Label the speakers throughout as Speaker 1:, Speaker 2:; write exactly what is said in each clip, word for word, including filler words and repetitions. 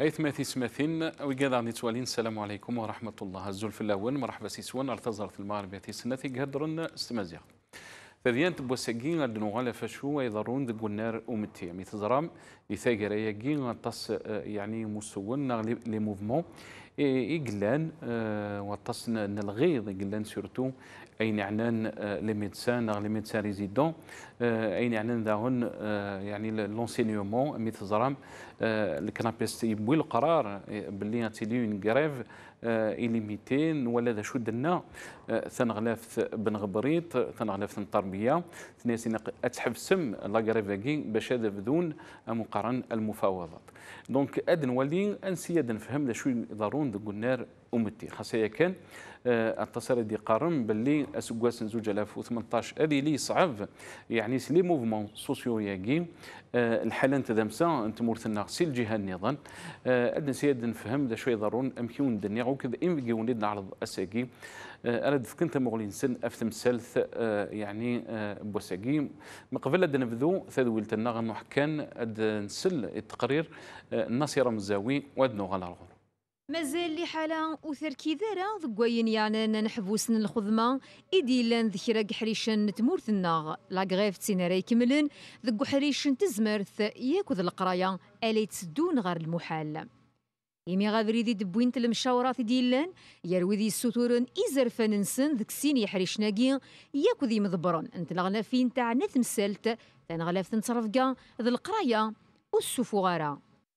Speaker 1: أيثماثي سماثين وقال عندي توالين السلام عليكم ورحمة الله الزول في الأول مرحبا سيسوان ارتزرت المغرب ياتي سنتي قهدرن استمازيغ فذيان تبوساقين أدنو غالا فشو يضرون ذقو النار أمتي مي تزرام يثاقر يقين تص يعني مسوون لي موفمون إقلان وتص نلغيض إقلان سورتو أين عنان لي ميدسان لي ميدسان ريزيدون أين عنان داهن يعني لونسينيومون مي تزرام الكنابيس يبوي القرار باللي تيليون كريف إليميتين ولا ذا شو دنا ثنغلاف بن غبريط ثنغلاف التربيه ثنيسين اتحف سم لا كريفاكي باش هذا بدون مقارن المفاوضات دونك ادن ولي انسياد نفهم ذا شو يضرون ذو النار امتي خاصه كان التصريح دي قارن باللي اسكواس زوج ألف وثمنطاش هذه لي صعب يعني سلي موفمون سوسيو ياكي الحاله انت دمسا انت مورثنا سي الجهه النظام ادن سياد نفهم ذا شو يضرون امكيون الدنيا وكذا انفيكي ونيد نعرض اساكي انا دفكنت مغلين سن افتم سلث يعني بوساقي من قبل اد نبذو ثذويلت النغ كان اد نسل التقرير الناصره مزاوي وادنو غالا الغور
Speaker 2: مازال لي حاله وتركيذاره ذكوين يعني نحبوسن الخدمه ايدي لان ذكرى حريشن تمورثنا لا غريف تسيناري يكملن ذكو حريشن تزمرث ياكل القرايه الي تسدون غير المحال يمي غابري دي دبوينت المشاورات ديالان يروي دي السطورن إزرفان نسن ذك سين يحريش ناقي ياكو ذي مضبرن انت الغلافين تاع نث مسالت تنغلاف تنصرفقا ذا القرايه والسفوغاره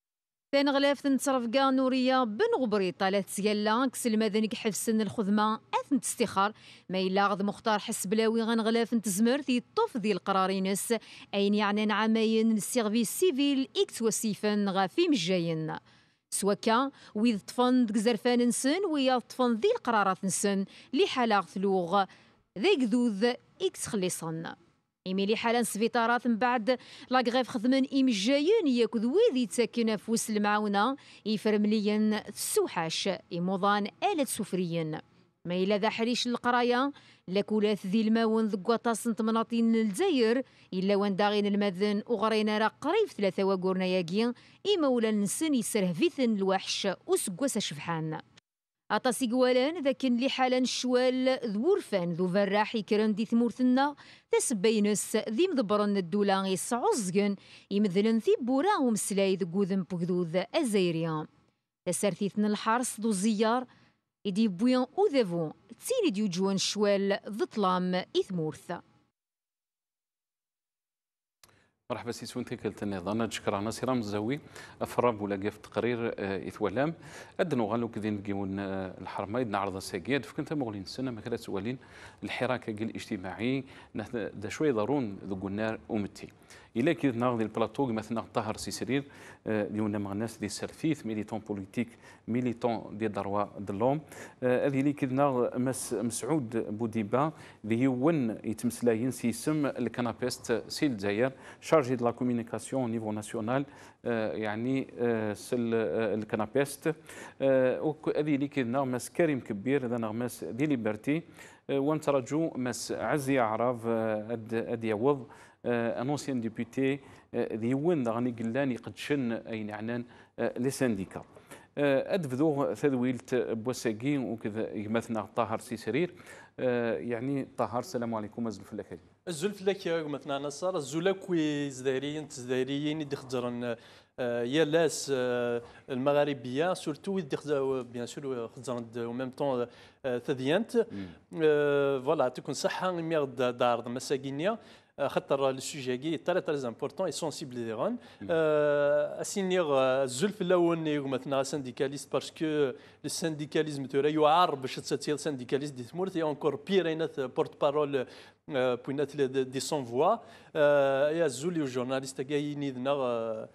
Speaker 2: تنغلاف تنصرفقا نوريه بن غبريطه لا تسيلا كس المدنك حفسن الخدمه اثن تستخار ما إلا غض مختار حس بلاوي غنغلاف تزمر في الطف ذي القرارينس اين يعني عامين السيرفيس سيفيل اكس وسيفن غافي مجاين سواكا ويذ طفن دك زرفان نسن ويا طفن ذي القرارات نسن لي حالا ثلوغ ذيك ذوذ إكس خليصن إيمي لي حالا سفيطارات من بعد لاكغيف خدمن إيم جايين ياكد ويذي تساكن فوس المعاونة يفرمليا السوحاش إيموضان آلة سفريين ما إلا ذا حريش القراية لاكولات ذي الماون ذو قطاس نتمناطين الجزائر إلا وان داغين المذن وغرينا راه قريب ثلاثة وقورنا ياكي إما ولا نسن يسرهفيثن الوحش وسقواس شفحان أطاسي قوالان ذاكن لي حالا الشوال ذورفان ذو فراح يكرن دي ثمورثنا تسبينس ذي مضبرن الدولان يسعوزقن يمذلن ذي بورا ومسلاي ذو قوذن بقذوذ الزيريان تسارثيثن الحارس ذو الزيار إدي بويان أو ذافون تسيني ديو جوان شوال ظطلام إثمورث
Speaker 1: مرحبا سي سوينتي كلت النظام تشكر ناصره مزاوي افراب ولا في التقرير اثوالام ادنو غالو كذين كيون الحرمايد نعرض الساقياد فكنت مغلين السنه ما كانت سوالين الحراك الاجتماعي دا شويه ضرون ذو النار امتي إلا كي ناخذ البلاطو مثلا طاهر سي سرير ديونا مع الناس دي سيرفيس ميليتون بوليتيك ميليتون دي دروا دلوم هذه اللي كنا مس مسعود بوديبا اللي هو يتمسلاين سيسم الكنابيست سي الجزائر شارجي دو لا كومونيكاسيون نيفو ناسيونال يعني سل الكنابيست هذه اللي كنا مس كريم كبير هذا مس دي ليبرتي ونترجو مس عزي عراف اد يوض ان اونسيان ديبوتي ديون غاني قلان يقدشن اين عنان لي سانديكا ادفذو ثذويلت بوساقي وكذا مثلا طاهر سي سرير يعني طاهر السلام عليكم ازل فلاكي
Speaker 3: الزول فلاكي مثلا نصر الزولاكوي زداريين تزداريين يدي خزرن يا لاس المغاربيه سورتو يدي بيان سور خزرن او ميم طون ثديانت فوالا تكون صحه ميغ دار مساكينيا خاطر السوجي كي تري تري امبورطون اي سونسيبل ديغون اسينيغ الزلف الاول مثلا سانديكاليست باسكو السانديكاليزم تورا يعار باش تساتير سانديكاليست دي ثمورت اي اونكور بير اينات بورت بارول بوينات دي سون فوا يا الزول الجورناليست كاين يدنا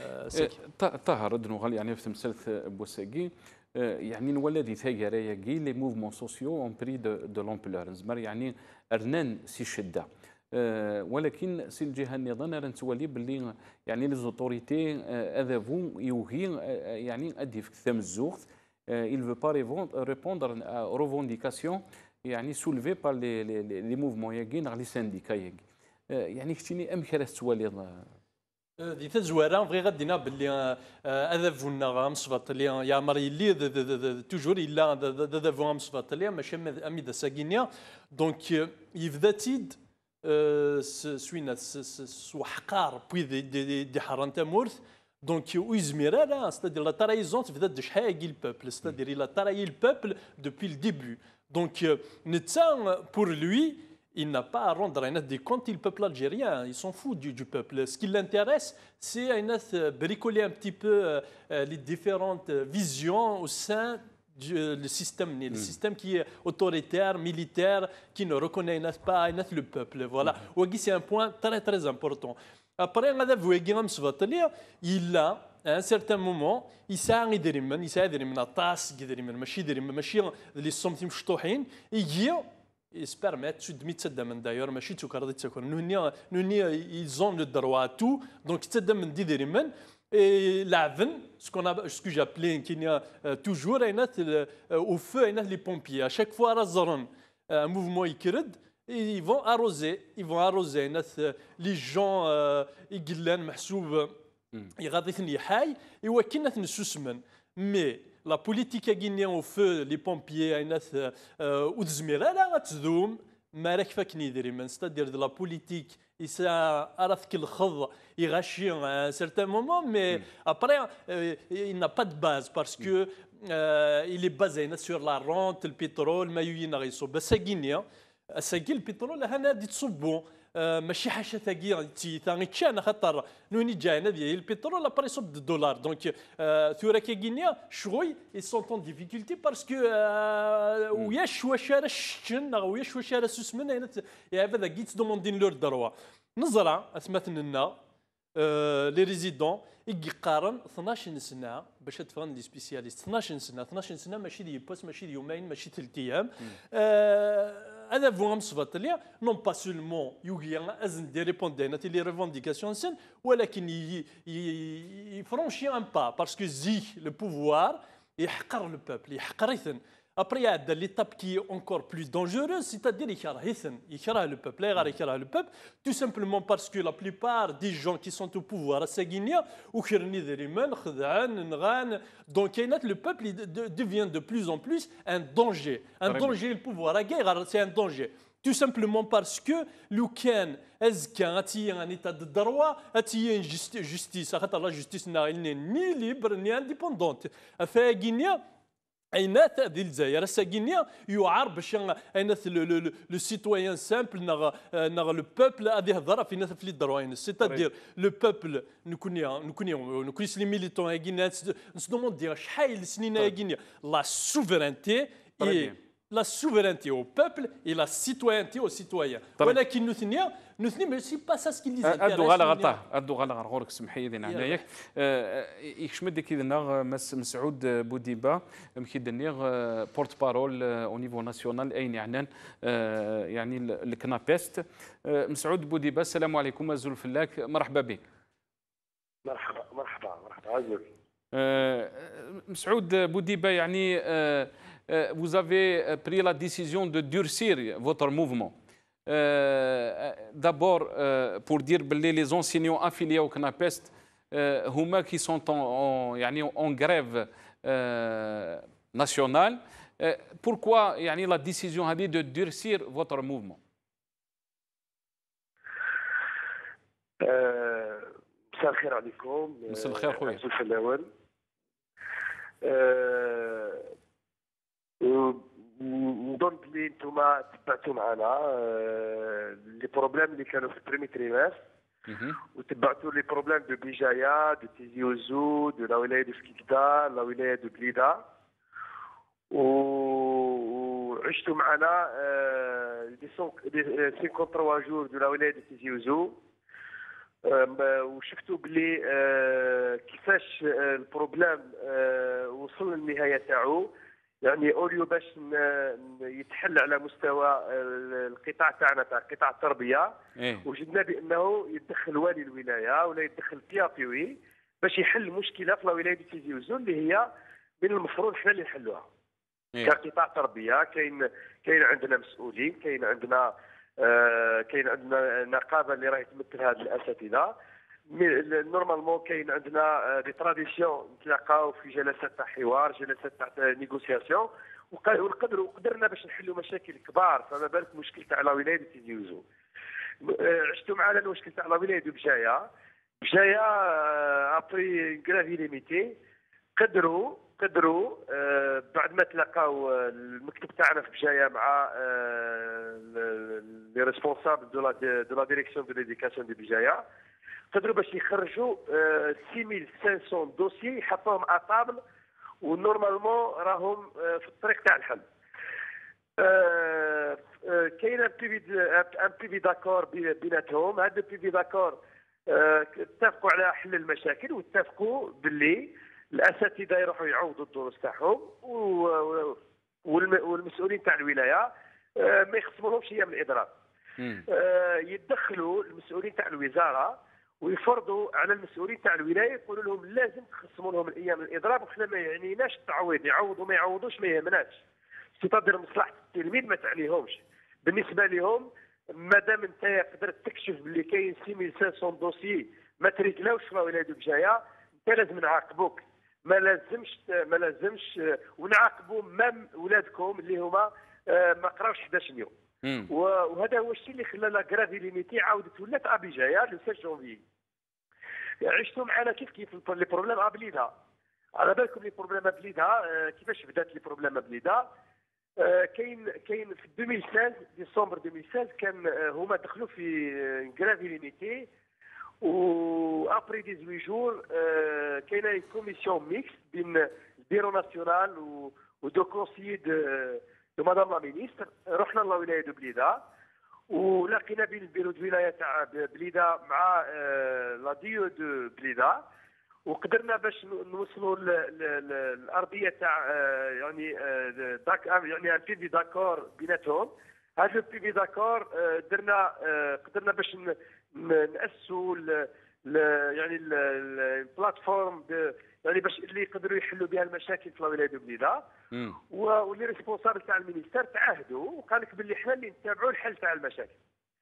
Speaker 1: طاهر ردنو غالي يعني في تمثلت بوساقي يعني نولدي ثاقه رايقي لي موفمون سوسيو اون بري دو دو لومبلور نزمر يعني ارنان سي شده أه ولكن سي الجهه النظام راه نتولي باللي يعني لي زوتوريتي اذافو يوهي يعني ادي في ثم الزوخ il veut pas répondre aux revendications يعني سولفي بار لي لي موفمون ياكين غير لي سانديكا ياكي يعني كتيني ام كرا تولي
Speaker 3: دي تزوارة بغي غادينا باللي هذا فونا غامصفط اللي يا مري اللي توجور الا هذا فو غامصفط اللي ماشي امي دا ساكينيا دونك يبدا تيد سوينا سوحقار بوي دي دي حران تامورث دونك ويزمير لا ستادير لا ترايزون تبدا دشحاكي البوبل ستادير لا تراي البوبل دوبوي الديبي دونك نتا بور لوي il n'a pas à rendre des comptes, le peuple algérien, il s'en fout du, du peuple. Ce qui l'intéresse, c'est de bricoler un petit peu euh, les différentes visions au sein du le système, mm. le système qui est autoritaire, militaire, qui ne reconnaît pas le peuple. Voilà. Mm. C'est un point très très important. Après, il a à un certain moment, il s'est arrêté, il s'est arrêté, il s'est arrêté, il ils se permettent de mettre ça d'ailleurs ماشي تكرر تكون نوني نوني ils ont le droit à tout donc تدا من دي دريمن لعبن ce qu'on a ce que j'appelais qu'il y a toujours au feu les pompiers à chaque fois razran un mouvement يكرد ils vont arroser ils vont arroser les gens يقلان محسوب يغادثني حي يوكلنا نسوسمن مي la politique guinéenne au feu, les pompiers, ou des mirala, تزوم ما راك فاكني دريما c'est-à-dire de la politique il s'est عرف كل خض يغشي à un certain moment mais après il n'a pas de base parce que il est basé sur la rente le pétrole ما ينغيسو بس guinéen ساقي البترول هنا دي تصبو ماشي حاجه ثقيله تي ثاني كان خاطر نوني جاينا ديال البترول ابري صب الدولار دونك ثورا كيغينيا شغوي ils sont en difficulté parce que ويا شوا شارا الشن ويا شوا شارا سوسمن يا هذا قيت دوموندين لور دروا نزرع اثمث لنا لي ريزيدون يقارن اثناش سنه باش تفهم لي سبيسياليست اثناش سنه اثناش سنه ماشي دي بوس ماشي دي يومين ماشي ثلاث ايام هذا فهم صفات ليا نون با سولمون يوغيا ازن دي ريبوندينا لي ريفونديكاسيون سن ولكن يفرونشي ان با باسكو زي لو بوفوار يحقر لو بوبل يحقر يثن Après, il y a l'étape qui est encore plus dangereuse, c'est-à-dire qu'il y a le peuple, le peuple, tout simplement parce que la plupart des gens qui sont au pouvoir à Saguinia, donc le peuple devient de plus en plus un danger. Un danger, le pouvoir, la guerre, c'est un danger. Tout simplement parce que l'Ukraine, il y a un état de droit, il y a une justice, la justice n'est ni libre ni indépendante. À Guinée, اينات هذه الجزائر الساكينيه يعار باش اينات لو سيتويان سامبل نغ نغ لو بوبل هذه هضره في ناس في لي دروين سيتادير لو بوبل نكوني نكوني نكوني لي ميليتون غينيا نسدوموندي شحال سنين غينيا لا سوفرينتي la souveraineté au peuple et la citoyenneté aux citoyens. ولكن نثنيا نثني ماشي با سا سكي لي زانتيريس. ادو غالا غطاه ادو غالا غرغورك سمحي لي انا ياك يكشمد كيدنا مسعود بوديبا مكيدني بورت بارول او نيفو ناسيونال اين يعنان يعني الكنابيست مسعود بوديبا السلام عليكم ازول فلاك مرحبا بك.
Speaker 4: مرحبا مرحبا مرحبا ازول.
Speaker 1: مسعود بوديبا يعني vous avez pris la décision de durcir votre mouvement. Euh, D'abord, euh, pour dire que les enseignants affiliés au CNAPEST, euh, qui sont en, en, en grève euh, nationale, euh, pourquoi yani, la décision a dit de durcir votre mouvement?
Speaker 4: مساء الخير عليكم.
Speaker 1: مساء الخير خويا.
Speaker 4: مساء الخير. نظن بلي انتم تبعتوا معنا لي بروبليم اللي كانوا في البريمي تريماس وتبعتوا لي بروبليم دو بيجايا دو تيزي وزو دو لا ولايه دو سكيكدا لا ولايه دو بليده وعشتوا معنا لي خمسين وثلاثة جور دو لا ولايه دو تيزي وزو وشفتوا بلي كيفاش البروبليم وصل للنهايه تاعو يعني اوليو باش يتحل على مستوى القطاع تاعنا تاع قطاع التربيه إيه؟ وجدنا بانه يتدخل والي الولايه ولا يتدخل بيابيوي باش يحل مشكله في ولايه تيزي وزو اللي هي من المفروض حنا اللي نحلوها إيه؟ كقطاع تربيه كاين كاين عندنا مسؤولين كاين عندنا آه كاين عندنا نقابه اللي راهي تمثل هاد الاساتذه نورمالمون كاين عندنا دي تراديسيون نتلاقاو في جلسات تاع حوار، جلسات تاع نيغوسياسيون، ونقدروا قدرنا باش نحلوا مشاكل كبار. فما بالك مشكل تاع لا ولايه سيدي يوزو. عشتوا معنا المشكل تاع لا ولايه بجايه بجايه ابري كرافي ليميتي قدروا قدروا بعد ما تلاقاو المكتب تاعنا في بجايه مع لي ريسبونسابل دو لا دو لا ديريكسيون دو ليديكاسيون دي بجايه، قدروا باش يخرجوا ستة آلاف وخمسمائة دوسي يحطوهم اطابل، ونورمالمون راهم في الطريق تاع الحل. كاين ان بيفي ان بيفي داكور بيناتهم. هذا البيفي داكور اتفقوا على حل المشاكل، واتفقوا باللي الاساتذه يروحوا يعوضوا الدروس تاعهم، والمسؤولين تاع الولايه ما يخصمولهمش ايام الاضراب. يدخلوا المسؤولين تاع الوزاره ويفرضوا على المسؤولين تاع الولايه، يقولوا لهم لازم تخصموا لهم الايام الاضراب، وحنا ما يعنيناش التعويض، يعوضوا ما يعوضوش ما يهمناش. سيتادير مصلحه التلميذ ما تعنيهمش. بالنسبه لهم مادام انت قدرت تكشف باللي كاين ستة آلاف وخمسمائة دوسي ما تريكلاوش في ولايه بجايه، انت لازم نعاقبوك. ما لازمش ما لازمش ونعاقبوا مام ولادكم اللي هما ما قراوش إحدى عشر يوم. وهذا هو الشيء اللي خلى لا كرافي ليميتي عاودت ولات ابيجايا لو سبعة جونفي. عشتوا معنا كيف كيف لي بروبليم ابليدها. على بالكم لي بروبليم ابليدها كيفاش بدات لي بروبليم ابليدها. كاين كاين في ألفين وستة عشر ديسمبر ألفين وستة عشر كان هما دخلوا في كرافي ليميتي، و ابري ثمانية جور كاينه كوميسيون ميكس بين البيرو ناسيونال و دو كونسيي دو مدام لا مينيستر. رحنا لولايه دو بليده ولقينا بين البيرو دو ولايه تاع بليده مع لا ديو دو بليده، وقدرنا باش نوصلوا الارضيه تاع يعني داك يعني ان بيفي داكور بيناتهم. هذا البيفي داكور درنا قدرنا باش ناسسوا يعني البلاتفورم يعني باش اللي يقدروا يحلوا بها المشاكل في ولايه بليده، واللي ريسبونسابل تاع المينيستير تعهدوا وقال لك باللي حنا اللي نتابعوا الحل تاع المشاكل.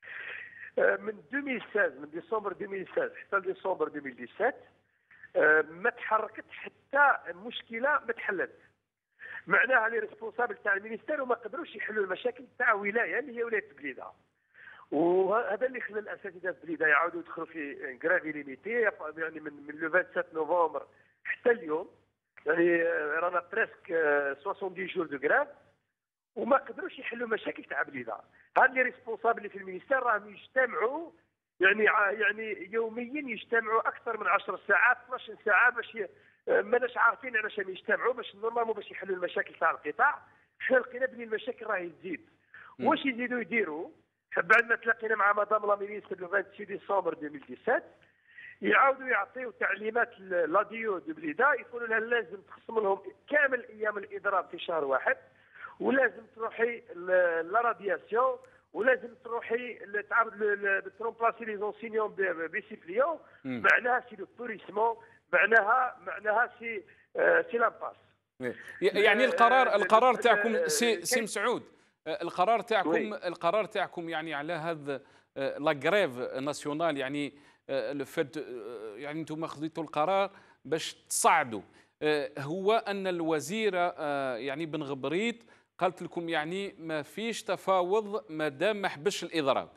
Speaker 4: من ألفين وستة عشر من ديسمبر ألفين وستة عشر حتى ديسمبر ألفين وسبعة عشر ما تحركت حتى مشكله ما تحلت. معناها لي ريسبونسابل تاع المينيستير وما قدروش يحلوا المشاكل تاع ولايه اللي هي ولايه بليده. وهذا اللي خلى الاساتذه في بليده يعاودوا يدخلوا في كرافي ليميتي يعني من من لو سبعة وعشرين نوفمبر حتى اليوم، يعني رانا بريسك سبعين جور دو كراف، وما قدروش يحلوا مشاكل تاع بليده. هاد لي ريسبونسابل اللي في المينيستير راهم يجتمعوا يعني يعني يوميا يجتمعوا اكثر من عشر ساعات اثناش ساعه باش ماناش عارفين علاش يجتمعوا باش نورمالمون باش يحلوا المشاكل تاع القطاع. حنا لقينا بلي المشاكل راهي تزيد. واش يزيدوا يديروا؟ بعد ما تلاقينا مع مدام لا مينيستر لو ستة وعشرين ديسمبر ألفين وسبعة عشر يعاودوا يعطيو تعليمات لاديو دو بليده، يقولوا لها لازم تخصم لهم كامل ايام الاضراب في شهر واحد، ولازم تروحي لا رادياسيون، ولازم تروحي تعاود ترومبلاسي لي زونسينيون بيسيبليون. معناها سي لو بوريسمون، معناها معناها سي سي لامباس.
Speaker 1: يعني القرار القرار تاعكم سي سي مسعود، القرار تاعكم القرار تاعكم يعني على هذا لا غريف ناسيونال، يعني لو فات يعني انتم خذيتوا القرار باش تصعدوا، هو ان الوزيره يعني بن غبريت قالت لكم يعني ما فيش تفاوض ما دام ما حبش الاضراب.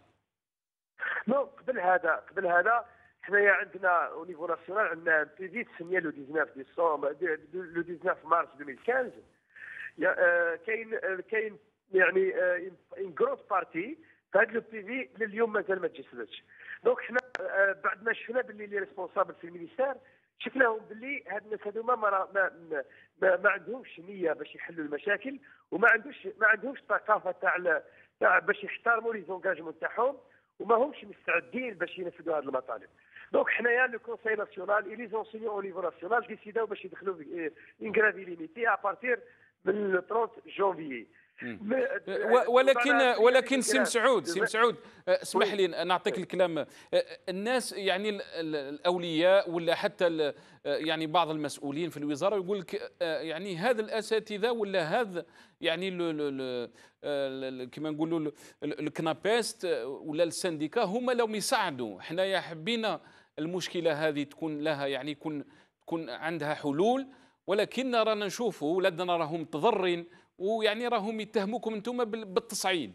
Speaker 4: نو قبل هذا قبل هذا حنايا عندنا او نيفو ناسيونال عندنا بيزيت سميه لو تسعطاش ديسمبر لو تسعطاش مارس ألفين وخمسطاش. كاين كاين يعني ان جروس بارتي في هذا لو بيفي لليوم مازال ما تجسدتش. دونك حنا بعد ما شفنا باللي لي ريسبونسابل في المينيستير شفناهم باللي هاد الناس هذوما ما ما, ما ما عندهمش نيه باش يحلوا المشاكل، وما عندوش ما عندهمش ثقافه تاع تاع باش يحترموا لي زونجاجمون تاعهم، وما همش مستعدين باش ينفذوا هذه المطالب. دونك حنايا لو كونساي ناسيونال اي لي زونسينيون او نيفو ناسيونال ديسيداو باش يدخلوا في ان كرافي ليميتي ابارتير من ثلاثين جونفيي.
Speaker 1: ولكن ولكن سي مسعود سي مسعود اسمح لي نعطيك الكلام. الناس يعني الاولياء ولا حتى يعني بعض المسؤولين في الوزاره يقول لك يعني هذا الاساتذه ولا هذا يعني كما نقولوا الكنابيست ولا السنديكا هما لو يساعدوا. حنايا حبينا المشكله هذه تكون لها يعني يكون تكون عندها حلول، ولكن رانا نشوفوا ولادنا راهم متضرين ويعني راهم يتهموكم انتم بالتصعيد.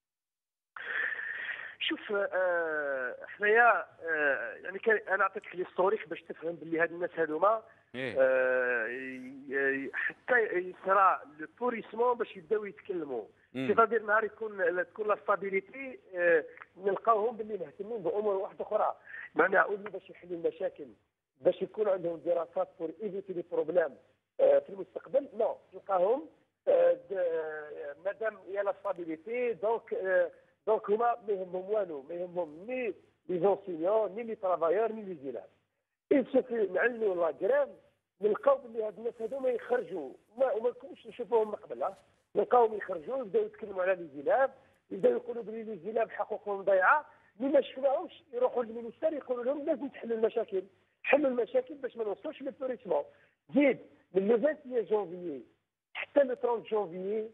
Speaker 4: شوف آه، حنايا آه، يعني كان انا نعطيك ليستوريك باش تفهم باللي هاد الناس هذوما
Speaker 1: إيه؟
Speaker 4: آه، ي- حتى يصرى لو بوريسمون باش يبداو يتكلموا.
Speaker 1: مم.
Speaker 4: سيتادير نهار يكون تكون لا ستابيليتي نلقاوهم باللي مهتمين بامور واحده اخرى، معناها اولي باش يحلوا المشاكل، باش يكون عندهم دراسات بور ايفيتي لي بروبليم في المستقبل. نو تلقاهم آه، د- مادام يا لا ستابيليتي دونك آه، دونك هما ما يهمهم والو، ما يهمهم ني لي زونسيون ني لي ترافايور ني لي زيلاب. إل سوفي نعلنوا لا كريف نلقاو باللي هاد الناس هذوما يخرجوا ما وما نكونوش نشوفوهم من قبل، ها. نلقاوهم يخرجوا يبداو يتكلموا على لي زيلاب، يبداو يقولوا بلي لي زيلاب حقوقهم ضايعه، اللي ما شفناهمش يروحوا للمينيستير يقولوا لهم لازم تحلوا المشاكل، حلوا المشاكل باش ما نوصلوش للبوريسمون. زيد من لو واحد وعشرين جونفيي حتى لو ثلاثين جونفيي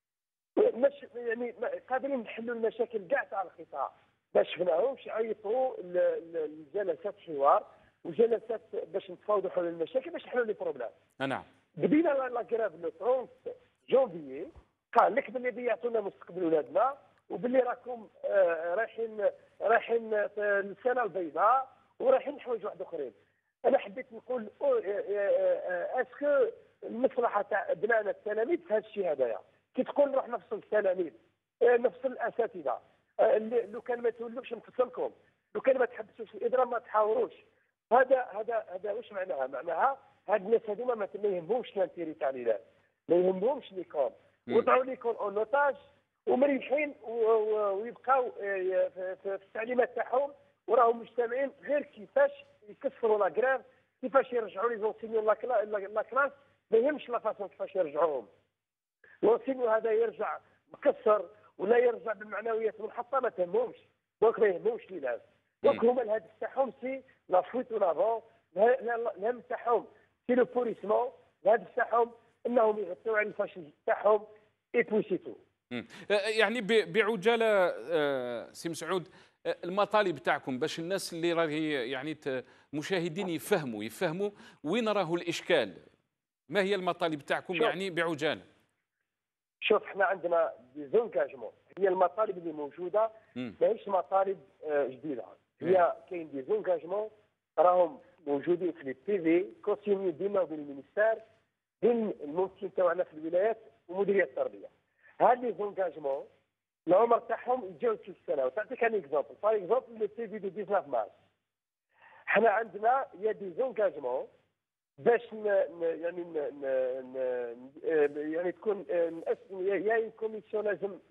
Speaker 4: مش يعني قادرين نحلوا المشاكل كاع تاع القطاع، ما شفناهمش يعيطوا الجلسات حوار وجلسات باش نتفاوضوا حول المشاكل باش نحلوا لي بروبليم.
Speaker 1: نعم.
Speaker 4: بدينا لا كراف لو ثلاثين جونفيي قال لك باللي بيعطونا مستقبل ولادنا وباللي راكم آه رايحين رايحين في السنه البيضاء ورايحين حوايج واحد اخرين. انا حبيت نقول اسكو المصلحه تاع ابنائنا التلاميذ في هذا الشيء هذايا كي تقول نروح نفصل التلاميذ نفصل الاساتذه، لو كان ما تولوش نفصلكم، لو كان ما تحبسوش الاضراب ما تحاوروش. هذا هذا هذا واش معناها؟ معناها هاد الناس هذوما ما يهمهمش لانتيري تاع الولاد، ما يهمهمش ليكول، وضعوا ليكول اون اوتاج ومريحين ويبقاو في التعليمات تاعهم وراهم مجتمعين غير كيفاش يكسروا لا كراف، كيفاش يرجعوا لي زونسينيون لا كلاس، ما يهمش لا فاسون كيفاش يرجعوهم. لونسينيو هذا يرجع مكسر ولا يرجع بالمعنويات منحطه ما تهمهمش، دونك ما يهمهمش الولاد. دونك هما الهدف تاعهم سي لا فويت ولافون، الهم تاعهم سي لو بوريسمون، الهدف تاعهم انهم يغطيو على الفاشل تاعهم اي بويسيتو.
Speaker 1: يعني بعجاله سي مسعود، المطالب تاعكم باش الناس اللي راهي يعني المشاهدين يفهموا يفهموا وين راهو الاشكال، ما هي المطالب تاعكم يعني بعجاله؟
Speaker 4: شوف احنا عندنا دي زونكاجمون، هي المطالب اللي موجوده ماهيش مطالب جديده، هي كاين دي زونكاجمون راهم موجودين في لي بي في كونسينيو ديما بين المينيستير بين الممثلين تاعنا في الولايات ومديريه التربيه. هاد لي زونكاجمون العمر تاعهم يتجاوز ثلاث سنوات. تعطيك ان اكزومبل، باغ اكزومبل لو بي في دو تسعطاش مارس حنا عندنا يا دي زونكاجمون باش ن يعني ن ن يعني تكون يا اون كوميسيون لازم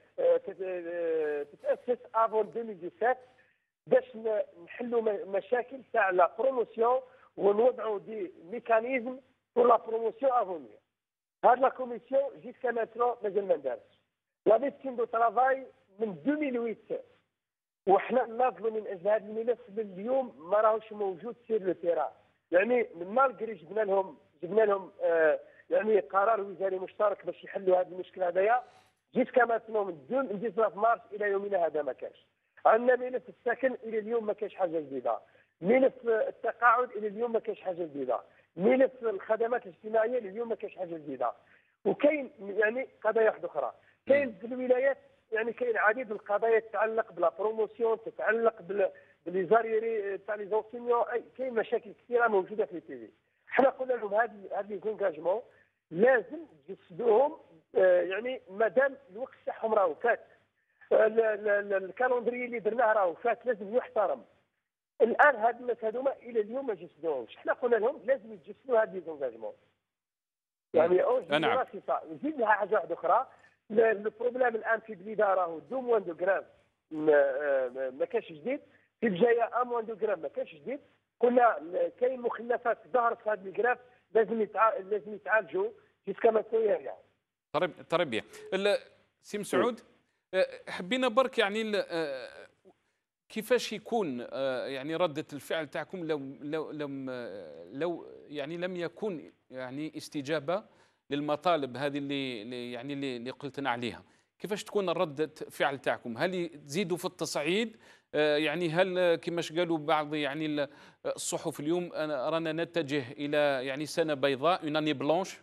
Speaker 4: تتاسس افون ألفين وسبعطاش باش نحلوا مشاكل تاع لا بروموسيون ونوضعوا دي ميكانيزم بور لا بروموسيون افونير. هاد لا كوميسيون جيسكا ماترون مازال ما دارتش. لا ميدسين دو ترافاي من ألفين وثمانية وحنا نناضلوا من اجل هذا الملف لليوم ما راهوش موجود سير لو تيران. يعني من مالغري جبنا لهم جبنا لهم آه يعني قرار وزاري مشترك باش يحلوا هذا المشكل هذايا، جيسكا ماتنون من تسعطاش مارس الى يومنا هذا ما كاش. عندنا ملف السكن الى اليوم ما كاش حاجه جديده، ملف التقاعد الى اليوم ما كاش حاجه جديده، ملف الخدمات الاجتماعيه الى اليوم ما كاش حاجه جديده. وكاين يعني قضايا واحده اخرى، كاين في الولايات يعني كاين العديد من القضايا تتعلق بلا بروموسيون، تتعلق بال بلي زاريري تاع لي زونسينيون، كاين مشاكل كثيره موجوده في التي في. حنا قلنا لهم هاد هاد لي زونكاجمون لازم تجسدوهم آه يعني مادام الوقت تاعهم راهو فات، الكالندري اللي درناه راهو فات لازم يحترم. الان هاد الناس هذوما الى اليوم ما جسدوهمش، حنا قلنا لهم لازم يتجسدوا هاد لي زونكاجمون. يعني اوج
Speaker 1: نعم.
Speaker 4: نزيد لها حاجه واحده اخرى، البروبليم الان في بليده راهو دو موان دو غراف ما كاش جديد، في الجايه اموان دو غراف ما كاش جديد. قلنا كاين مخلفات ظهرت في هذا الجراف لازم يتع... لازم يتعالجوا جيسكا ما يعني.
Speaker 1: طيب طيب بيان سي مسعود، حبينا برك يعني كيفاش يكون يعني ردة الفعل تاعكم لو لو لم لو يعني لم يكن يعني استجابة للمطالب هذه اللي يعني اللي قلتنا عليها، كيفاش تكون ردة فعل تاعكم؟ هل تزيدوا في التصعيد؟ آه، يعني هل كما قالوا بعض يعني ال- الصحف اليوم أنا- رانا نتجه الى يعني سنه بيضاء اون اني بلانش؟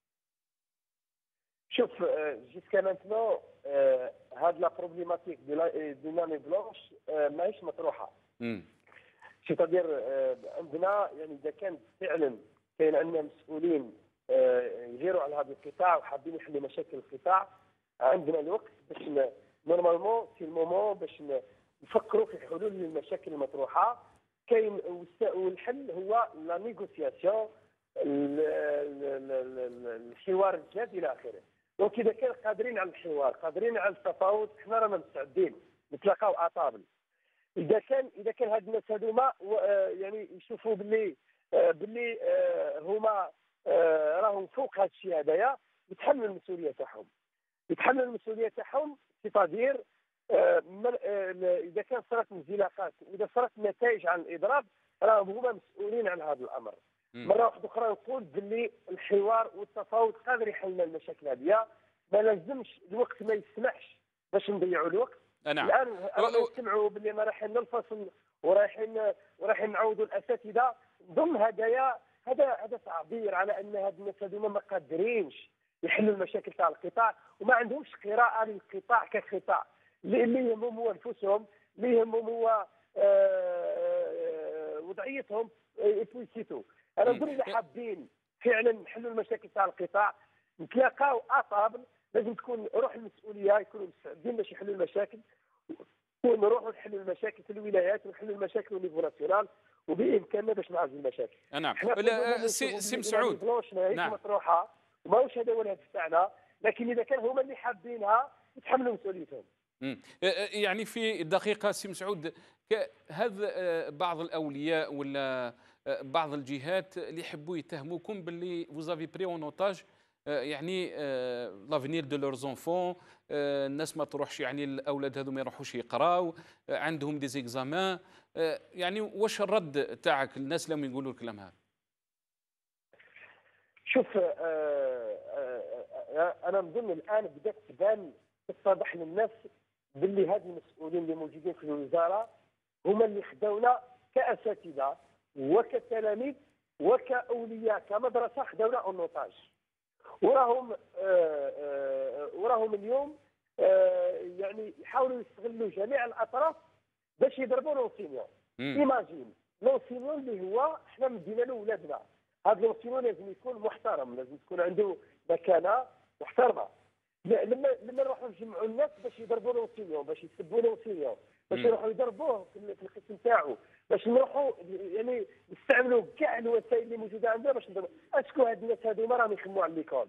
Speaker 4: شوف جيسكا مانتنون هاد لا بروبليماتيك دو لاني بلونش ماهيش مطروحه. سيتادير عندنا يعني اذا كان فعلا كاين عندنا مسؤولين يغيروا على هذا القطاع وحابين يحلوا مشاكل القطاع، عندنا الوقت باش نورمالمون في المومون باش نفكروا في حلول للمشاكل المطروحه. كاين والحل هو لا نيغوسياسيون، الحوار الجاد الى اخره. دونك اذا كان قادرين على الحوار، قادرين على التفاوض، حنا رانا مستعدين نتلاقاو اطابل. اذا كان اذا كان هاد الناس هذوما يعني يشوفوا باللي باللي هما راهم فوق هذا الشيء هذايا، يتحملوا المسؤوليه تاعهم. يتحملوا المسؤوليه تاعهم سيتادير اذا كان صارت انزلاقات واذا صارت نتائج عن الاضراب، راهم هما مسؤولين عن هذا الامر. مره واحده اخرى نقول باللي الحوار والتفاوض قادر يحل لنا المشاكل هذه، ما لازمش الوقت ما يسمحش باش نضيعوا الوقت.
Speaker 1: نعم.
Speaker 4: الان رانا نسمعوا باللي ما رايحين ننفصل ورايحين ورايحين نعوضوا الاساتذه. ضمن هدايا هذا هذا تعبير على ان هاد الناس هذوما ما قادرينش يحلوا المشاكل تاع القطاع وما عندهمش قراءه للقطاع كقطاع. اللي يهمهم هو انفسهم، اللي يهمهم هو آه وضعيتهم ايبويسيتو. انا نظن اللي حابين فعلا نحلوا المشاكل تاع القطاع نتلاقاو اطابل، لازم تكون روح المسؤوليه، يكونوا مستعدين باش يحلوا المشاكل، ونروحوا نحلوا المشاكل في الولايات ونحلوا المشاكل au niveau ناسيونال، وبامكاننا باش نعالجوا المشاكل.
Speaker 1: نعم. سي سي مسعود،
Speaker 4: نعم مطروحه وماهوش هذا هو الهدف تاعنا، لكن اذا كان هما اللي حابينها يتحملوا مسؤوليتهم.
Speaker 1: يعني في دقيقه سي مسعود، هذا بعض الاولياء ولا بعض الجهات اللي يحبوا يتهموكم باللي فوزافي بري اون اوتاج يعني لافنير دو لور زونفون، الناس ما تروحش، يعني الاولاد هذو ما يروحوش يقراو، عندهم دي زيكزامان. يعني واش الرد تاعك الناس لما يقولوا الكلام هذا؟
Speaker 4: شوف آه آه انا نظن الان بدات تبان تتضح للناس باللي هاد المسؤولين اللي موجودين في الوزاره هما اللي خداونا كاساتذه وكتلاميذ وكاولياء كمدرسه، خداونا اون اوتاج. وراهم آه آه وراهم اليوم آه يعني يحاولوا يستغلوا جميع الاطراف باش يضربوا لونسينيون. ايماجين لونسينيون اللي هو احنا مدينا له ولادنا، هذا لونسينيون لازم يكون محترم، لازم تكون عنده مكانه محترمه. لما لما نروحوا نجمعوا الناس باش يضربوا لونسينيون، باش يسبوا لونسينيون، باش يروحوا يضربوه في القسم تاعو، باش نروحوا يعني نستعملوا كاع الوسائل اللي موجوده عندنا باش نضربوا. اسكو هاد الناس هذوما راهم يخدموا على ليكول؟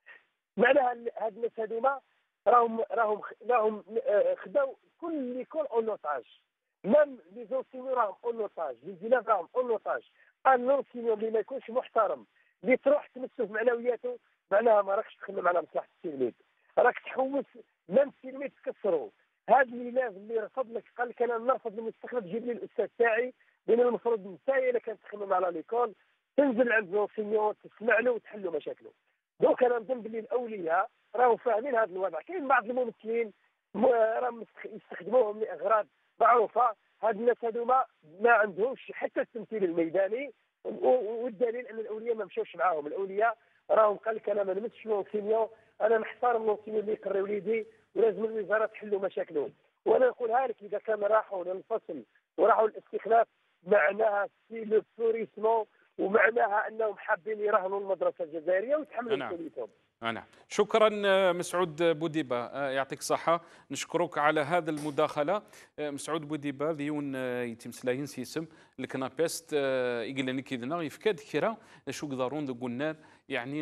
Speaker 4: معناها هاد الناس هذوما راهم راهم راهم خداو كل ليكول اون اوتاج، ميم لي زونسينيون راهم اون اوتاج، لي زيلاف راهم اون اوتاج. ان لونسينيون اللي ما يكونش محترم، اللي تروح تمسه في معنوياته، معناها ما راكش تخدم على مصلحه التلميذ، راك تحوس ميم التلميذ تكسروا. هذا اللي اللي رفض لك قال لك انا نرفض المستخدم تجيب لي الاستاذ تاعي، لان المفروض نتايا الا كانت تخدم على ليكول تنزل عند لونسينيون تسمع له وتحلوا مشاكله. دونك انا نظن باللي الاولياء راهو فاهمين هذا الوضع. كاين بعض الممثلين راهم يستخدموهم لاغراض معروفه، هاد الناس هذوما ما عندهمش حتى التمثيل الميداني، والدليل ان الاولياء ما مشاوش معاهم. الاولياء راهم قال لك انا ما نمسش لونسينيون، انا نحترم لونسينيون اللي يقري وليدي ولازم الوزاره تحلوا مشاكلهم. وانا نقولها لك اذا كان راحوا للفصل وراحوا للاستخلاف معناها سي لو بوريسمون، ومعناها انهم حابين يرهنوا المدرسه الجزائريه ويتحملوا مسؤوليتهم.
Speaker 1: نعم. شكرا مسعود بوديبه، يعطيك الصحة. نشكرك على هذا المداخلة. مسعود بوديبه ديون يتم سلاين سيسم الكنابيست يقلني كيدنا يفكاد كرا شو قدرون قلنا يعني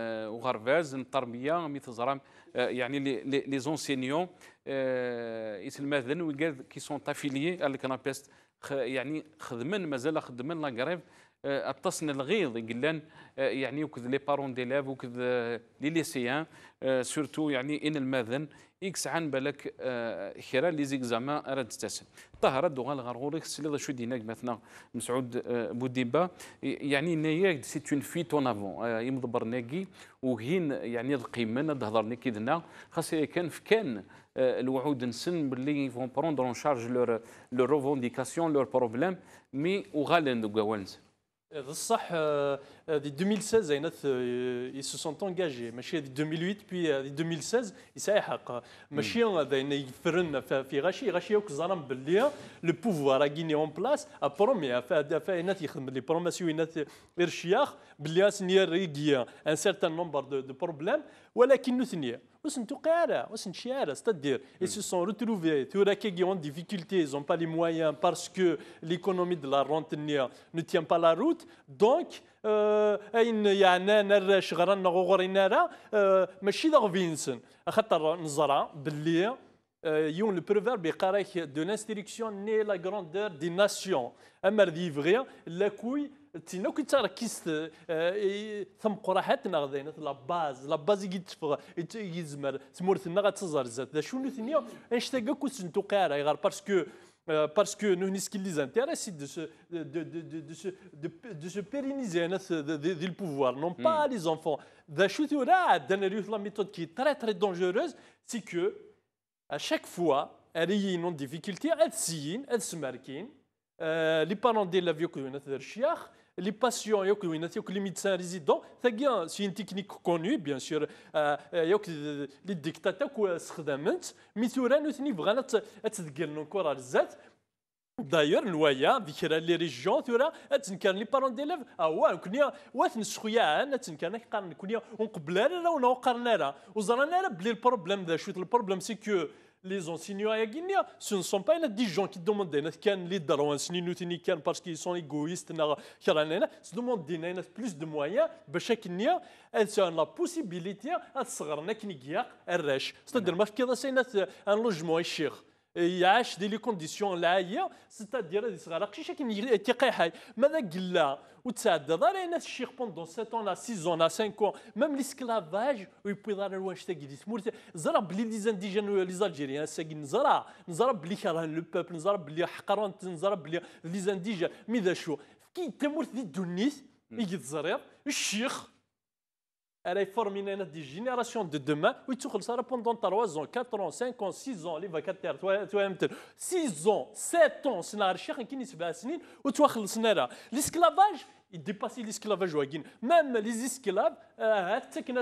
Speaker 1: وغرباز التربية ميتزرام يعني لي زونسينيون يسمى ذن وقال كي سون تافيليي الكنابيست يعني خدمن مازال خدمن لا غريف اتصن الغيظ يقلان يعني وكذ لي بارون ديلاف وكذ لي ليسيان سورتو يعني ان الماذن اكس عن بالك خيرا لي زيكزامان راه تستسن طهر دوغال غارغوريك سلي شو ديناك مثلا مسعود بوديبا يعني نياك سي اون فيت اون افون يمضبر ناكي وهين يعني القيمه تهضرني كيدنا خاص كان في كان الوعود نسن باللي فون بروندر اون شارج لور لور ريفونديكاسيون لور بروبليم مي وغالين دو كوانز
Speaker 3: بصح دي ألفين وستة عشر ils se sont engagés ماشي دي ألفين وثمانية puis دي ألفين وستة عشر يسايحق ماشي هذا يفرن في غاشي غاشي يوك زرام باللي لو بوفوار ا غيني اون بلاس ا برومي فاينات يخدم لي بروماسيونات ارشياخ باللي سنير ريغيا ان سيرتان نومبر دو بروبليم ولكن نثنيه وسنتو قارا وسنشي عارا c'est-à-dire ils se sont retrouvés ثورا كي ont difficulté ils ont pas les moyens parce que l'économie de la rente ne tient pas la route donc اين يعني نرش غرنا غورينا راه ماشي دا فينسن خاطر نزرع باللي يون لو بروفيرب يقراك دو لانستركسيون ني لا غراندور دي ناسيون اما دي فغي لا كوي تينا كي تركيز ثم قراحتنا غادينا لا باز لا باز يتفغ يزمر تمورتنا غتزر زاد دا شنو ثنيا انشتاقا كنت نتو قارا غير باسكو Euh, parce que nous, ce qui les intéresse, c'est de se, de, de, de, de, de se, de, de se pérenniser le pouvoir, non pas mm. les enfants. La méthode qui est très très dangereuse, c'est que à chaque fois, elle y a une difficulté, elle s'y elle se marque. Les parents de la vie que nous avons les patients, les médecins résidents, c'est une technique connue, bien sûr. Les dictateurs qui s'exercent, mais nous avons vraiment encore à l'zat. D'ailleurs, nous voyons que les régions, les parents d'élèves, ah ouais, on a ouais, une souillane, on a on قبلنا ولا وقرنا وزرنا بلي البروبلème ده شو البروبلème c'est que les enseignants à Guinée, ce ne sont pas des gens qui demandent des leaders parce qu'ils sont égoïstes. Ils demandent plus de moyens. Chaque année, ils ont la possibilité de se faire. C'est-à-dire c'est un logement cher. يعيش دي لي كونديسيون لاهيه c'est-à-dire دي صغار قشي كي تيقيحاي ماذا قلا وتساعد دار ناس الشيخ بوندون سبعة ans لا ستة ans لا خمسة ans ميم ليسكلافاج ويبوي دار واش تاكي دي تمورت زرا بلي لي زانديجان لي زالجيريان ساكن نزرا نزرا بلي كرهن لو بوبل نزرا بلي حقرون نزرا بلي لي زانديجان مي ذا شو كي تمورت دي دونيس يجي تزرير الشيخ elle a formé des générations de demain. Oui, tu as pendant trois ans, quatre ans, cinq ans, six ans, les vacataires, six ans, sept ans, c'est un cher qui n'est pas signé, ou tu as le l'esclavage, il dépasse l'esclavage. Même les esclaves, à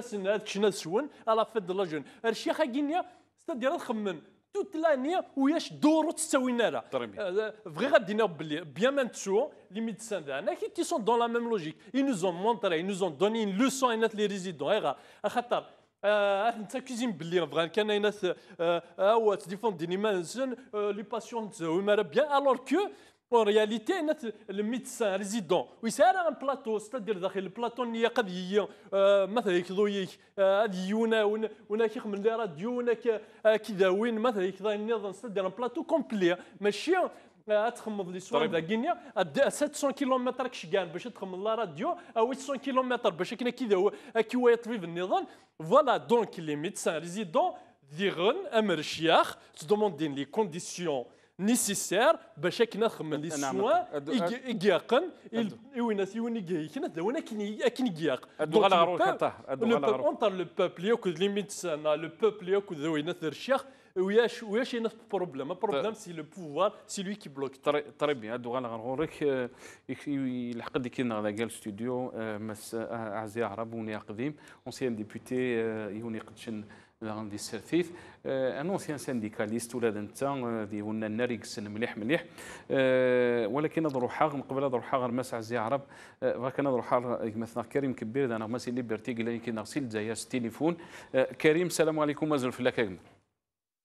Speaker 3: la fête de la jeune. C'est-à-dire, toute l'année où il y a d'autres tsaouinara. Vrai radina bien maintenant les médecins qui sont dans la même logique. Ils nous ont montré, ils nous ont donné une leçon à les résidents. À khatar أنت كيزين بلي فغان كان الناس أو تديفون ديني مانزن لي باسيون تزويمارا بيان alors que en réalité le médecin résident ويسار un plateau c'est-à-dire داخل البلاطو اللي قد هي مثلا يكذوي هذه يونا ونا كيخمم لي راديو ونا كذا وين مثلا كذا النظام c'est-à-dire un plateau complet ماشي تخمض لي سوان ذا غينيا سبعمية كيلومتر كشكان باش تخمض لا راديو او ثمانمية كيلومتر باش كنا كذا كي هو يطبيب النظام فوالا دونك لي ميدسان ريزيدون ديرن امر الشياخ تدوموندين لي كونديسيون nécessaire باش كنا نخمم لي سوان يقاقن ويناس يوني كنا دونا كني كني يقاق
Speaker 1: ادو على غروك طاح
Speaker 3: ادو على غروك اونتر لو بوبل ياكل لي ميدسان لو بوبل ياكل ويناس الشيخ وياش وياش ينف بروبليم بروبليم سي لو بوفوار سي لوي كي بلوك
Speaker 1: طري بيان ادو على غورك يلحق ديك كنا على قال ستوديو مس اعزي عرب ونيا قديم اونسيان ديبوتي يوني قدشن عندي السرثيث ان اونسيان سانديكاليست ولاد انت ذي هنا الناريك سن مليح مليح ولكن نضرو حاغ من قبل نضرو حاغ المسع زي عرب فكان نضرو حاغ مثلا كريم كبير انا ماسي ليبرتي قال لي كي نغسل زي التليفون كريم السلام عليكم مازال في لك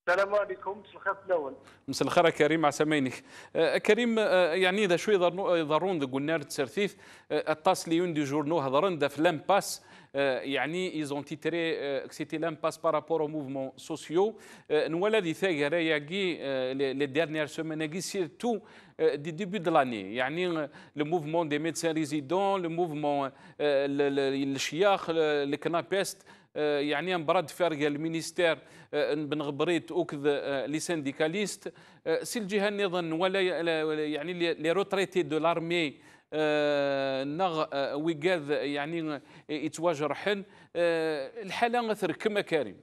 Speaker 4: السلام عليكم، مساء الخير الاول.
Speaker 1: مساء الخير كريم مع سامينك. آه، كريم، آه، يعني اذا شوي يضرون قلنا تسرثيث الطاس ليون دي جورنو هضرن دا في لامباس. يعني ايزون تيتري سيتي لامباس بارابور او موفمون سوسيو. نولا دي ثاغرا ياكي لي ديرنيير سيماناكي سيرتو دي ديبي دو لاني، يعني لو موفمون دي ميدسان ريزيدون، لو موفمون الشياخ الكنابيست، يعني مبرد فارغ المينيستير بنغبريت اوكذ لي سانديكاليست سي الجهه النظام ولا يعني لي روتريتي دو لارمي نغ ويقاذ يعني يتواجر حن الحاله غثر كما كريم.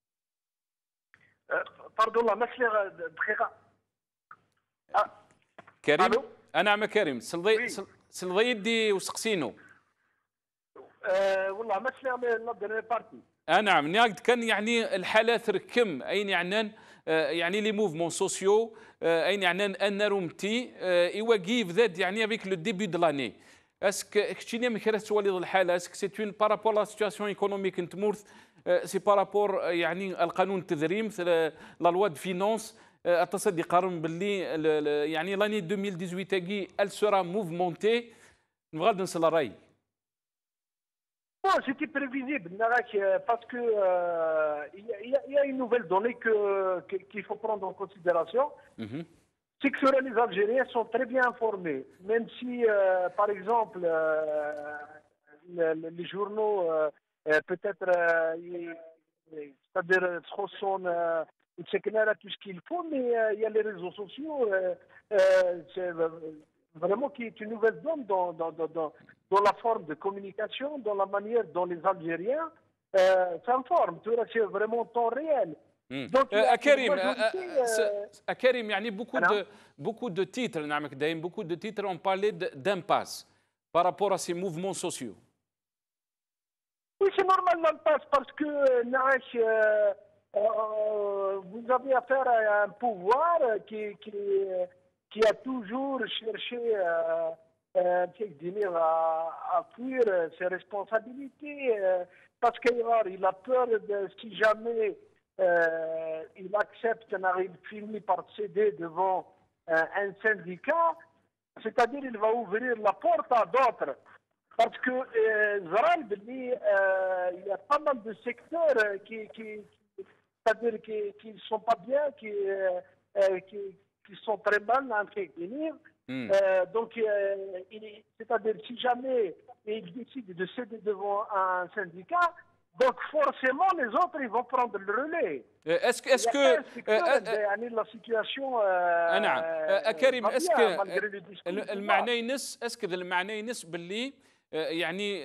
Speaker 4: باردون الله مسلي دقيقه.
Speaker 1: كريم انا مع كريم سلضي سلضي يدي وسقسينو.
Speaker 4: أه والله مسلي نضر بارتي.
Speaker 1: آه نعم، ناقد كان يعني الحالة ثركم أين يعني آه يعني لي موفمون سوسيو آه أين يعني أن رومتي آه يواجيف ذات يعني افيك لو ديبي دو لاني. اسك كشيني مكرا سوالي الحالة اسك سي اون بارابور لا سيتواسيون ايكونوميك نتمورث سي بارابور يعني القانون التدريم لا لوا دو فينونس التصدي قارن باللي يعني لاني ألفين وثمانية عشر كي ال سورا موفمونتي نبغى نصل الراي.
Speaker 4: Non, c'était prévisible, parce que euh, il, y a, il y a une nouvelle donnée que, que, qu'il faut prendre en considération. Mm-hmm. C'est que les Algériens sont très bien informés, même si, euh, par exemple, euh, le, le, les journaux, euh, peut-être, euh, c'est-à-dire, sont tout ce qu'il faut, mais euh, il y a les réseaux sociaux, euh, euh, c'est vraiment qui est une nouvelle donne dans, dans, dans, dans dans la forme de communication, dans la manière dont les Algériens euh, s'informent. C'est vraiment temps réel.
Speaker 1: Mm. Donc, euh, Karim, euh, Karim, يعني beaucoup de beaucoup de titres, beaucoup de titres ont parlé d'impasse par rapport à ces mouvements sociaux.
Speaker 4: Oui, c'est normal l'impasse parce que euh, euh, vous avez affaire à un pouvoir qui qui, qui a toujours cherché euh, Euh, à, à fuir ses responsabilités euh, parce qu'il a peur de si jamais euh, il accepte, il finit par céder devant euh, un syndicat, c'est-à-dire il va ouvrir la porte à d'autres. Parce que euh, il y a pas mal de secteurs qui, qui, qui c'est-à-dire qui ne sont pas bien, qui, euh, qui, qui sont très mal en train de venir. Mm. Euh, donc, euh, c'est-à-dire si jamais il décide de céder devant un syndicat, donc forcément les autres ils vont prendre le relais.
Speaker 1: Est-ce que, est-ce que
Speaker 4: euh, la situation
Speaker 1: euh, نعم كريم اسك المعنى ينس اسك المعنى ينس باللي يعني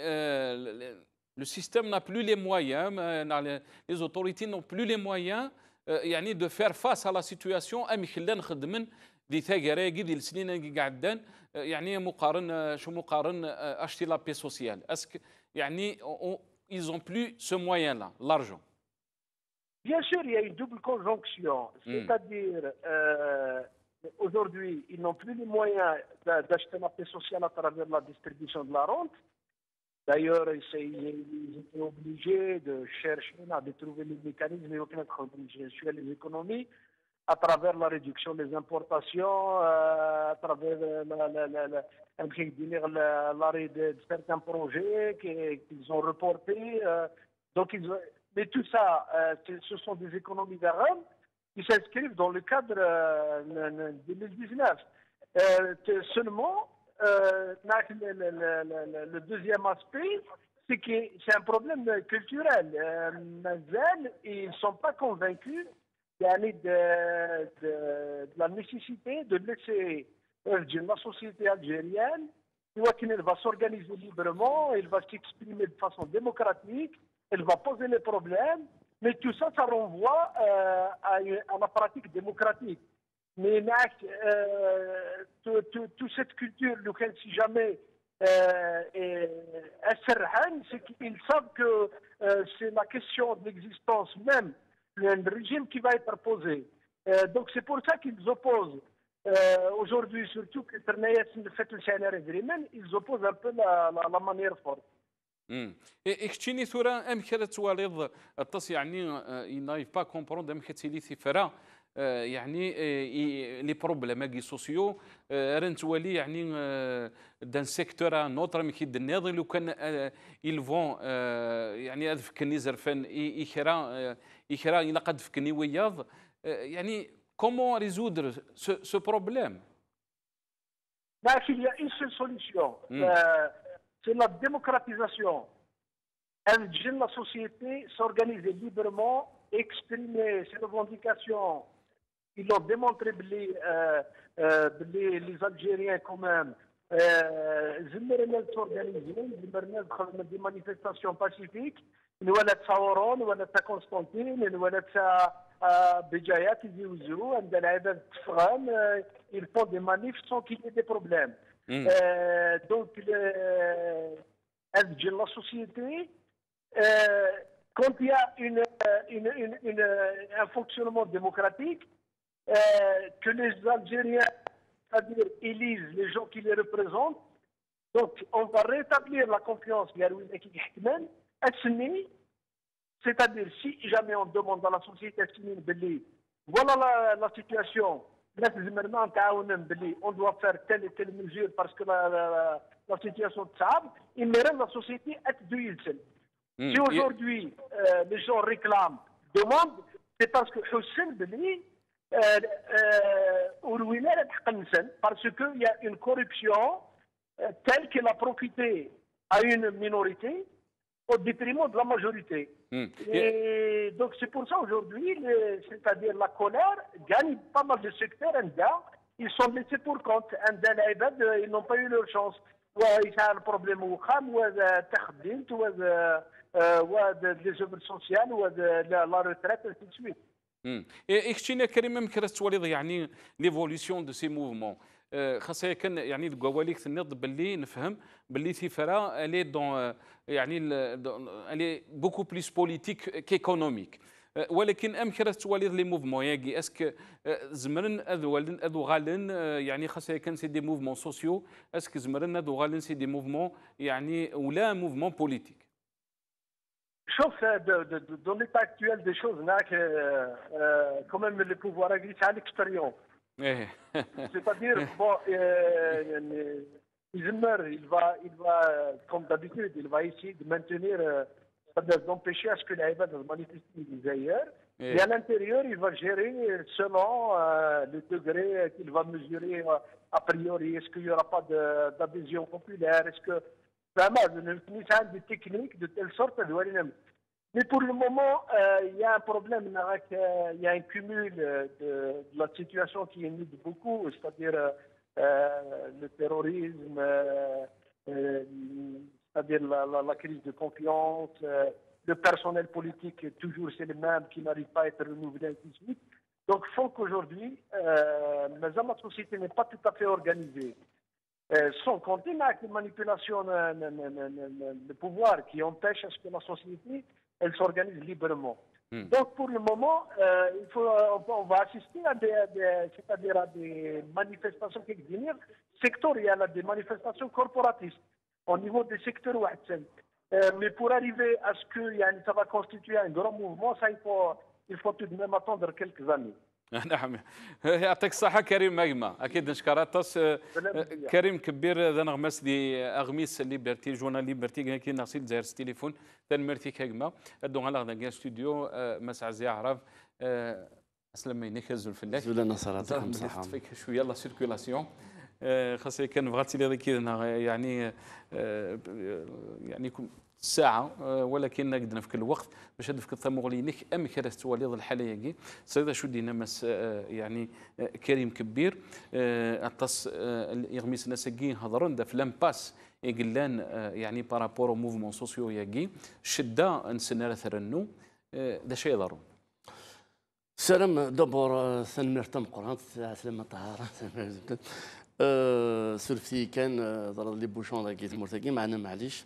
Speaker 1: le système n'a plus les moyens, les autorités n'ont plus les moyens يعني de faire face à la situation أم خلينا نخدمن دي ثاقرا دي السنين قاعدين يعني مقارن شو مقارن اشتي لا بي سوسيال اسك يعني ils ont plus ce moyen là l'argent.
Speaker 4: Bien sûr, il y a une double conjonction, c'est-à-dire euh, aujourd'hui ils n'ont plus les moyens d'acheter la paix sociale à travers la distribution de la rente. D'ailleurs, ils étaient obligés de chercher, de trouver les mécanismes et aucun obligé sur les économies à travers la réduction des importations, euh, à travers l'arrêt de, de certains projets qu'ils ont reportés. Euh, donc, ils ont, mais tout ça, euh, ce sont des économies d'argent qui s'inscrivent dans le cadre euh, deux mille dix-neuf. Euh, seulement, euh, le, le, le, le deuxième aspect, c'est que c'est un problème culturel. Euh, ils ne sont pas convaincus de, de, de la nécessité de laisser la société algérienne, elle va s'organiser librement, elle va s'exprimer de façon démocratique, elle va poser les problèmes, mais tout ça, ça renvoie euh, à, à la pratique démocratique. Mais euh, toute cette culture, si jamais euh, c'est qu'ils savent que euh, c'est la question de l'existence même le régime qui va être posé. Euh, donc c'est pour ça qu'ils opposent euh, aujourd'hui, surtout que ils opposent un peu la, la, la manière forte.
Speaker 1: امم اكتشيني ثورة ام كرا تواليض التص يعني نايف با كومبروند ام كتيلي ثفرا يعني لي بروبليم كي سوسيو راه تولي يعني دان سيكتور نوتر مي كيد الناضي لو كان يل فون يعني هذا فكني زرفان يكرا يكرا الى قد فكني وياض يعني كومون ريزودر سو بروبليم.
Speaker 5: Là, il y a une seule solution, mm. euh, c'est la démocratisation. La société s'organiser librement, exprimer ses revendications. Ils l'ont démontré, les, euh, euh, les, les Algériens quand même. Ils s'organiser des manifestations pacifiques. Nous avons nous avons Constantine, nous avons بجايات يزيوزوا عند العباد التفغان ils font des manifs sans qu'il y ait des problèmes. Mm. Euh, donc, le, la société, euh, quand il y a une, une, une, une, un fonctionnement démocratique, euh, que les Algériens, c'est-à-dire élisent les gens qui les représentent, donc on va rétablir la confiance. C'est-à-dire, si jamais on demande à la société voilà la, la situation, on doit faire telle et telle mesure parce que la, la, la situation est stable, il mérite la société être d'huile. Si aujourd'hui euh, les gens réclament, demandent, c'est parce que Hussein Beli, parce qu'il y a une corruption euh, telle qu'il a profité à une minorité au détriment de la majorité. Mm. Et donc c'est pour ça aujourd'hui, c'est-à-dire la colère gagne pas mal de secteurs, ils sont laissés pour compte, ils n'ont pas eu leur chance. Ils ont un problème ou des œuvres sociales ou la retraite, ainsi de suite.
Speaker 1: اكشينا كريم مكرس وليد يعني ليفوليسيون دو سي موفمون خاصه كان يعني الكواليك تنض باللي نفهم باللي ثيفرا الي دون يعني الي بوكو بليس بوليتيك كيكونوميك ولكن ام كرس وليد لي موفمون ياكي اسك زمرن اذولن اذو غالن يعني خاصه كان سي دي موفمون سوسيو اسك زمرن اذو غالن سي دي موفمون يعني ولا موفمون بوليتيك.
Speaker 5: Sauf de, de, de, dans l'état actuel des choses, là, que, euh, quand même le pouvoir agricole à l'extérieur. C'est-à-dire, bon, euh, il va, il va, comme d'habitude, il va essayer de maintenir, c'est-à-dire d'empêcher à ce que les Ibad se manifestent ailleurs. Et à l'intérieur, il va gérer selon euh, le degré qu'il va mesurer euh, a priori. Est-ce qu'il n'y aura pas d'adhésion populaire? Est-ce que vraiment, des techniques de telle sorte, mais pour le moment, euh, il y a un problème, il y a un cumul de, de la situation qui inhibe beaucoup, c'est-à-dire euh, le terrorisme, euh, euh, c'est-à-dire la, la, la crise de confiance, euh, le personnel politique, toujours c'est le même, qui n'arrive pas à être renouvelé, ainsi de suite. Donc, il faut qu'aujourd'hui, euh, la société n'est pas tout à fait organisée. Euh, sans compter avec les manipulations de pouvoir qui empêchent à ce que la société elle s'organise librement. Mm. Donc pour le moment, euh, il faut, on va assister à des, des, c'est-à-dire à des manifestations qui viennent sectorielles, à des manifestations corporatistes au niveau des secteurs ouatsel. Euh, mais pour arriver à ce que yani, ça va constituer un grand mouvement, ça il faut, il faut tout de même attendre quelques années.
Speaker 1: نعم يعطيك الصحة كريم ماجما أكيد نشكر أطاس كريم كبير ذا نغمس دي أغميس ليبرتي جورنال ليبرتي كي نغسل زير التليفون ذا مرتي كاجما أدو على غدا كان ستوديو مسع زي عرف أسلم ينك زول في الله
Speaker 6: زول نصراتكم صحة
Speaker 1: فيك شوية لا سيركولاسيون خاصة كان بغاتي لي كذا يعني يعني ساعة ولكن نقدر في كل وقت باش هدفك الثمغلينك أم كرس توليض الحالة يجي سيدا شو دينا مس يعني كريم كبير أتص يغميس نسجين هضرون دا في لامباس يقلان يعني بارابورو موفمون سوسيو يجي شدة نسنارة ثرنو دا شيء ضروري.
Speaker 6: سلام دبر ثنمر تمقر سلام طهارة سلفتي كان ضرب لي بوشون ذاكي تمرتكي معنا معليش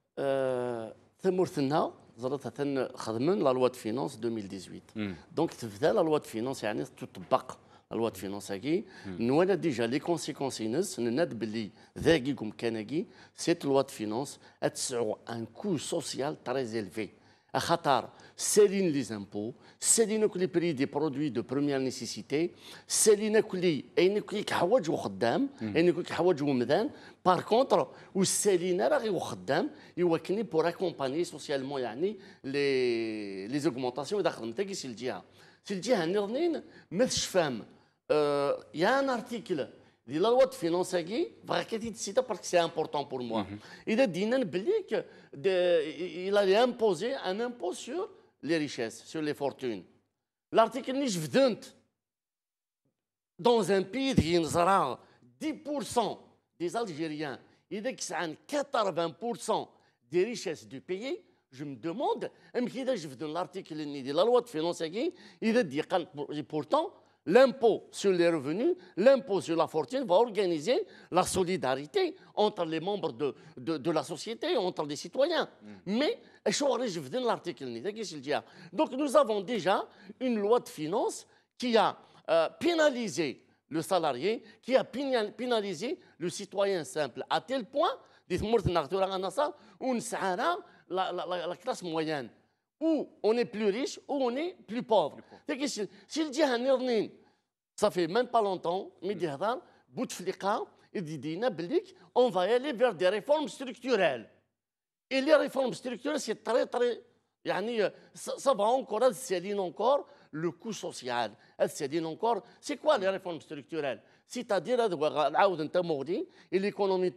Speaker 6: ثمرتنا زرتها خدمن لا لوا دو فينانس ألفين وثمانية عشر دونك تبدا لا لوا دو فينانس يعني تطبق loi de finances qui nous a déjà les conséquences nous comme cette loi de finances a un coût social très élevé à khatar céline les impôts céline les prix des produits de première nécessité céline les et كحواج وخدام et كحواج ومدان par contre والسالين راهي وخدام يوكني pour accompagner socialement يعني les les augmentations داخل نتا كي الجهه في الجهه نظنين ما تشفام il y a un article de la loi de finances qui va être parce que c'est important pour moi. Il a dit qu'il allait imposer un impôt sur les richesses, sur les fortunes. L'article n'est pas dans un pays qui a dix pour cent des Algériens, il dit que quatre-vingts pour cent des richesses du pays. Je me demande, l'article de la loi de finances qui il a dit pourtant l'impôt sur les revenus, l'impôt sur la fortune va organiser la solidarité entre les membres de, de, de la société, entre les citoyens. Mm. Mais, je vais l'article. Donc, nous avons déjà une loi de finances qui a euh, pénalisé le salarié, qui a pénalisé le citoyen simple, à tel point, la, la, la, la classe moyenne. Où on est plus riche, où on est plus pauvre. Si le dit ça fait même pas longtemps, mais Bouteflika, il dit on va aller vers des réformes structurelles. Et les réformes structurelles, c'est très, très. Ça, ça va encore, elle encore le coût social. Elle encore. C'est quoi les réformes structurelles? C'est-à-dire, et l'économie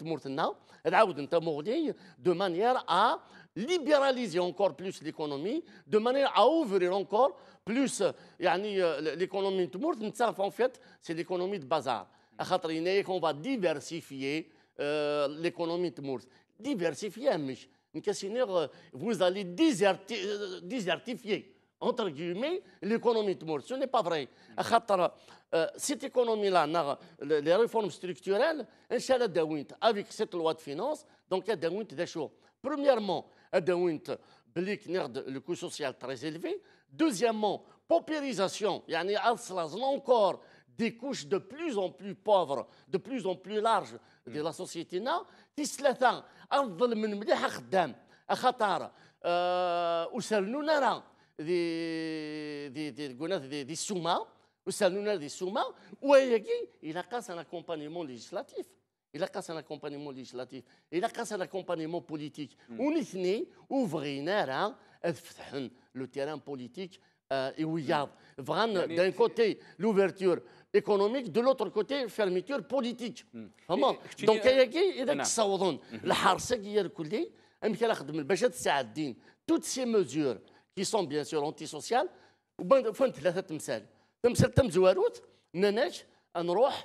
Speaker 6: de manière à libéraliser encore plus l'économie, de manière à ouvrir encore plus l'économie de Mourte. En fait, c'est l'économie de bazar. On va diversifier euh, l'économie de Mourte. Diversifier, vous allez désertifier, entre guillemets, l'économie de Mourte. Ce n'est pas vrai. Euh, cette économie-là, les réformes structurelles, avec cette loi de finances, donc il y a des choses. Premièrement, le coût social très élevé. Deuxièmement, paupérisation, il y a encore des couches de plus en plus pauvres, de plus en plus larges de la société. ثلاثة أفضل من مليح خدام خطر وسالونا دي دي دي قلنا دي دي السومة وسالونا دي السومة ويجي إلى قاس un accompagnement législatif. Il a cassé un accompagnement législatif, il a cassé un accompagnement politique. On est né, ouvrina, le terrain politique, et où il y a vraiment d'un côté l'ouverture économique, de l'autre côté la fermeture politique. Donc il y a des saoudons, la harsa qui est recoulée, toutes ces mesures qui sont bien sûr antisociales, il faut ثلاثة تمثال. تمثال تمزواروت نناش نروح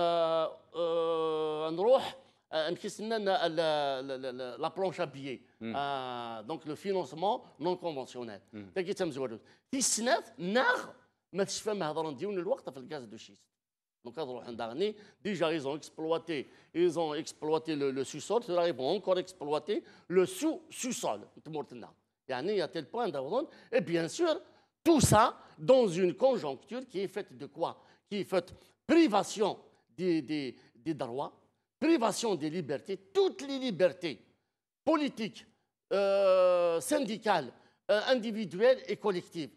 Speaker 6: نروح نكيس لنا لا بلونش ابيي دونك لو فينونسمون نون كونفونسيونيل تاكي تمزوالوت في السنات ناغ ما تشفى ما هضروا ديون الوقت في الغاز دو شيست دونك نروح ندغني ديجا ils ont exploité ils ont exploité le, le sous-sol ils vont encore exploiter le sous-sous-sol تمورتنا يعني à tel point d'abord et bien sûr tout ça dans une conjoncture qui est faite de quoi qui est faite privation Des, des, des droits, privation des libertés, toutes les libertés politiques, euh, syndicales, euh, individuelles et collectives.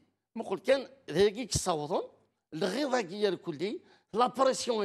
Speaker 6: La pression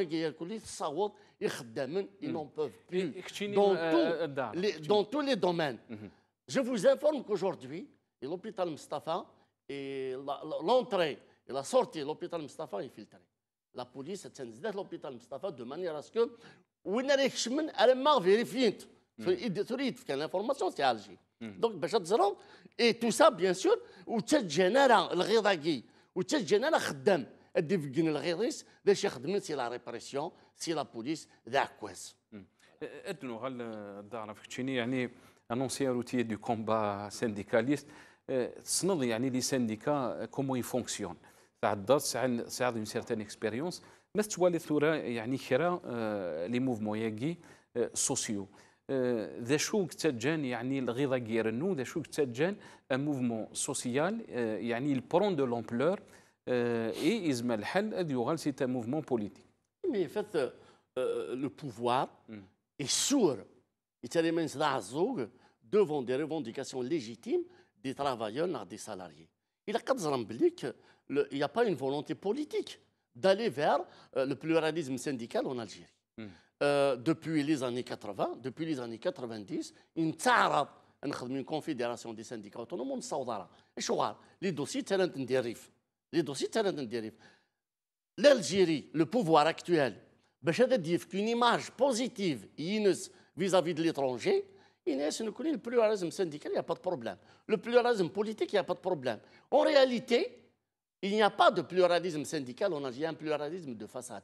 Speaker 6: ils n'en peuvent plus dans, tout les, dans tous les domaines. Je vous informe qu'aujourd'hui, l'hôpital Mustafa, et l'entrée et la sortie de l'hôpital Mustafa est filtrée. La police a تنزلت l'hôpital Mustafa de manière à ce que وين راهي يكشمن على ما فيريفينت تريد كان انفورماسيون تاع الجي دونك باش تزرو اي تو سا بيان سور وتجينا الغيضاكي وتجينا خدام الدفقن الغيضيس باش يخدم سي لا ريبريسيون سي لا بوليس ذا كويس
Speaker 1: ادنو غال الدار فكتشيني يعني un ancien routier du combat syndicaliste تصنض يعني لي سانديكا كومون يفونكسيون تعدات ساعد une certaine expérience ما تتوالي ثورة يعني كرا لي موفمون ياكي سوسيو ذا شو كتجان يعني الغيضة كيرنو ذا شو كتجان ان موفمون سوسيال يعني البرون دو لومبلور اي يزمى الحل هذا يغال سي ان موفمون بوليتيك.
Speaker 6: مي فات لو بوفوار اي سور يتالي صداع الزوج devant des revendications légitimes des travailleurs et des salariés. Il a quatre ans il n'y a pas une volonté politique d'aller vers euh, le pluralisme syndical en Algérie. Mm. Euh, depuis les années quatre-vingt, depuis les années quatre-vingt-dix, une tsara, une confédération des syndicats autonomes, on s'audara. Et je les dossiers talent dérivent. Les dossiers talent dérivent. L'Algérie, le pouvoir actuel, une image positive vis-à-vis de l'étranger, le pluralisme syndical, il n'y a pas de problème. Le pluralisme politique, il n'y a pas de problème. En réalité, il n'y a pas de pluralisme syndical, on a un pluralisme de façade.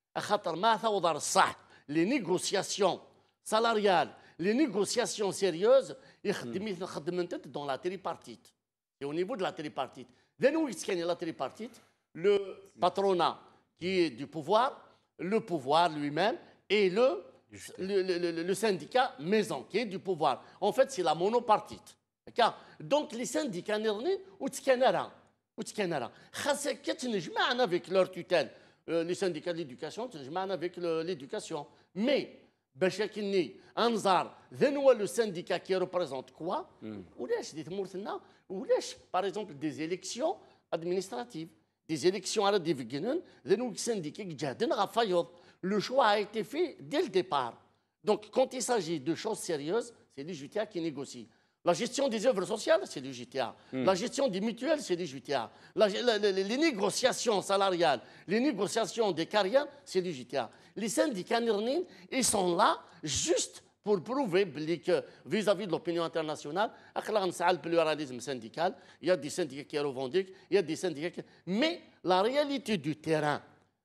Speaker 6: Les négociations salariales, les négociations sérieuses, dans la tripartite. Et au niveau de la tripartite, la tripartite, le patronat qui est du pouvoir, le pouvoir lui-même et le, le, le, le syndicat maison qui est du pouvoir. En fait, c'est la monopartite. Donc les syndicats ou avec leur tutelle, les syndicats de l'éducation, avec l'éducation. Mais, le syndicat qui représente quoi? Par exemple, des élections administratives. Des élections à la division, le choix a été fait dès le départ. Donc, quand il s'agit de choses sérieuses, c'est les J T A qui négocient. La gestion des œuvres sociales, c'est du J T A. Mm. La gestion des mutuelles, c'est du J T A. La, la, la, les négociations salariales, les négociations des carrières, c'est du J T A. Les syndicats, ils sont là juste pour prouver que vis-à-vis de l'opinion internationale, le pluralisme syndical, il y a des syndicats qui revendiquent, il y a des syndicats qui... Mais la réalité du terrain,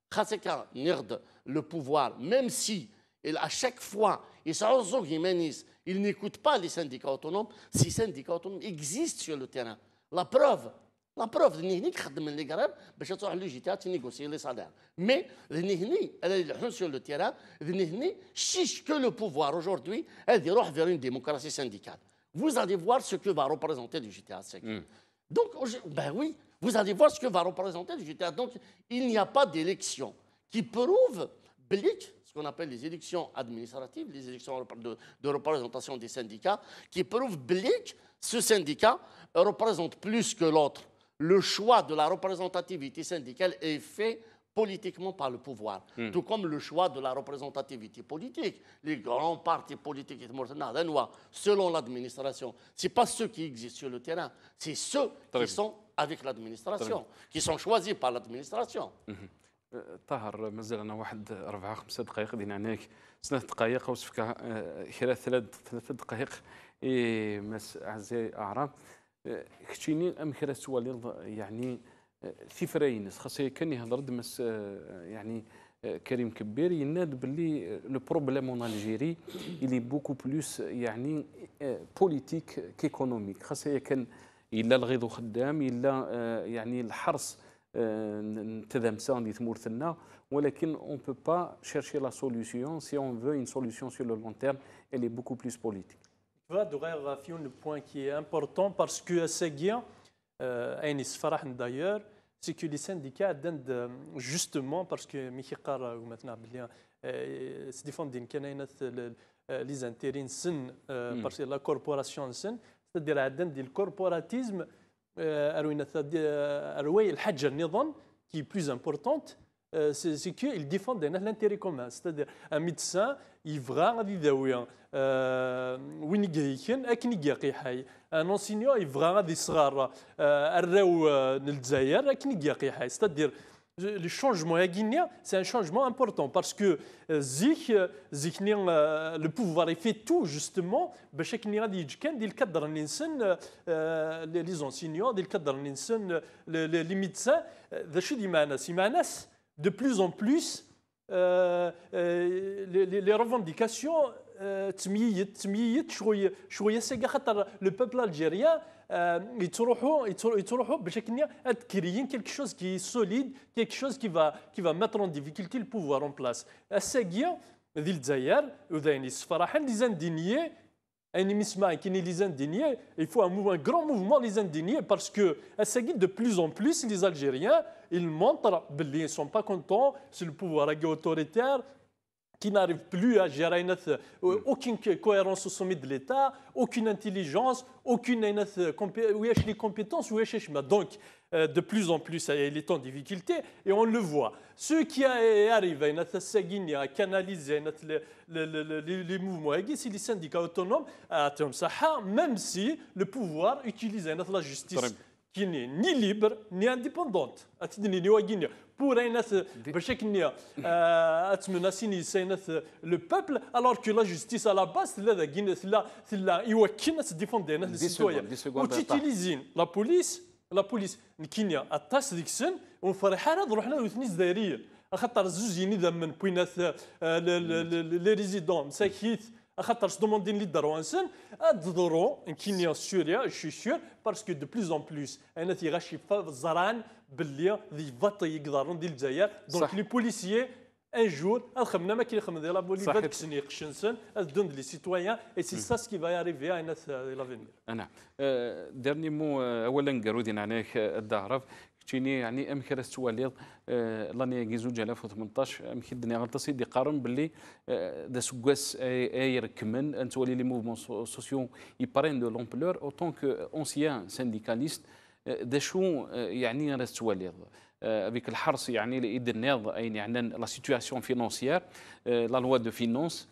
Speaker 6: le pouvoir, même si à chaque fois, il n'écoute pas les syndicats autonomes, ces syndicats autonomes existent sur le terrain. La preuve, la preuve, les Garab, c'est négocier les salaires. Mais sur le terrain, si que le pouvoir aujourd'hui est vers une démocratie syndicale. Vous allez voir ce que va représenter le J T A. Mm. Donc, ben oui, vous allez voir ce que va représenter le J T A. Donc, il n'y a pas d'élection qui prouve ce qu'on appelle les élections administratives, les élections de, de représentation des syndicats, qui prouvent que ce syndicat représente plus que l'autre. Le choix de la représentativité syndicale est fait politiquement par le pouvoir, mm. tout comme le choix de la représentativité politique. Les grands partis politiques, selon l'administration, ce n'est pas ceux qui existent sur le terrain, c'est ceux Très qui bien. sont avec l'administration, qui sont choisis par l'administration. Mm-hmm.
Speaker 1: طاهر مازال لنا واحد أربعة خمسة دقائق دينا هناك سنة دقائق وصفك كرا ثلاث ثلاث دقائق إيه مس أعزائي أعراب كتشيني أم كرا سوالي يعني في فرينس خاصة كان يهضر مس يعني كريم كبير يناد باللي لو بروبليم اون الجيري إلي بوكو بلوس يعني بوليتيك كيكونوميك خاصة كان إلا الغيظ خدام إلا يعني الحرص نتذمسا دي ثمورثنا ولكن on peut pas chercher la solution si on veut une solution sur le long terme elle est beaucoup plus politique.
Speaker 3: فهذا فيون point qui est important parce que Seguia أين يسفرح d'ailleurs c'est que les syndicats donnent justement parce que ميكي قار ومثلا بلي سديفون كاين les intérêts سن parce que la corporation سن c'est-à-dire عندنا ديال الكوربوراتيزم أروي الحاجة النظام qui est plus importante c'est qu'ils défendent l'intérêt commun c'est-à-dire un médecin il va غادي يداوي وين يجيكن اكن يجي حي un enseignant il va غادي يصغر الراو للجزائر اكن يجي حي c'est-à-dire le changement à Guinée, c'est un changement important parce que zik, zik, le pouvoir fait tout justement, chaque niveau du cadre les enseignants, du cadre les médecins, de plus en plus les revendications تميت تميت شويه شويه ساكا خاطر لو بوبل الجيريان يتروحوا يتروحوا باش كنيا كريين quelque chose qui est solide quelque chose qui va qui va mettre en difficulté le pouvoir en place الساكيا ذي الجزائر وذاين الصفراحه اللي زندينيه il faut un, mouvement, un grand mouvement les indignés parce que de plus en plus les Algériens ils montrent qu'ils ne sont pas contents sur le pouvoir autoritaire qui n'arrive plus à gérer aucune cohérence au sommet de l'État, aucune intelligence, aucune les compétences. Donc, de plus en plus, il est en difficulté et on le voit. Ceux qui arrivent à canaliser les mouvements, c'est les syndicats autonomes, même si le pouvoir utilise la justice qui n'est ni libre ni indépendante. Pour le peuple, alors que la justice à la base, c'est là où se défendre les citoyens. Utilisent la police, la police, qui a attaché des scènes, on ferait حراد رحنا وثنيش دارية. أخطر زوج ينيدا من بينات les résidents مساكيت أخطر صدمون اللي داروا إنسان أدروا إن كينيا سوريا je suis sûr parce que de plus en plus أنا تيغاشي فزران باللي ذي فاطي يقدرون ديال الجزائر donc les policiers un jour الخمنا ما كاين خمنا ديال لا بوليس فات كسني قشنسن دون لي سيتويان et c'est ça ce qui va arriver à l'avenir.
Speaker 1: نعم ديرني مو اولا قرودين عليك الدعرف كتيني يعني ام كرا السواليض لاني كي زوج ألف وثمنطاش ام كدني غلطسي دي قارن باللي دا سكواس اي ركمن انت ولي لي موفمون سوسيو يبرين دو لومبلور اوتون كو اونسيان سانديكاليست دا شو يعني راه السواليض avec الحرص يعني لإيد الناض أين يعني لا سيتواسيون فينونسيير لا لوا دو فينونس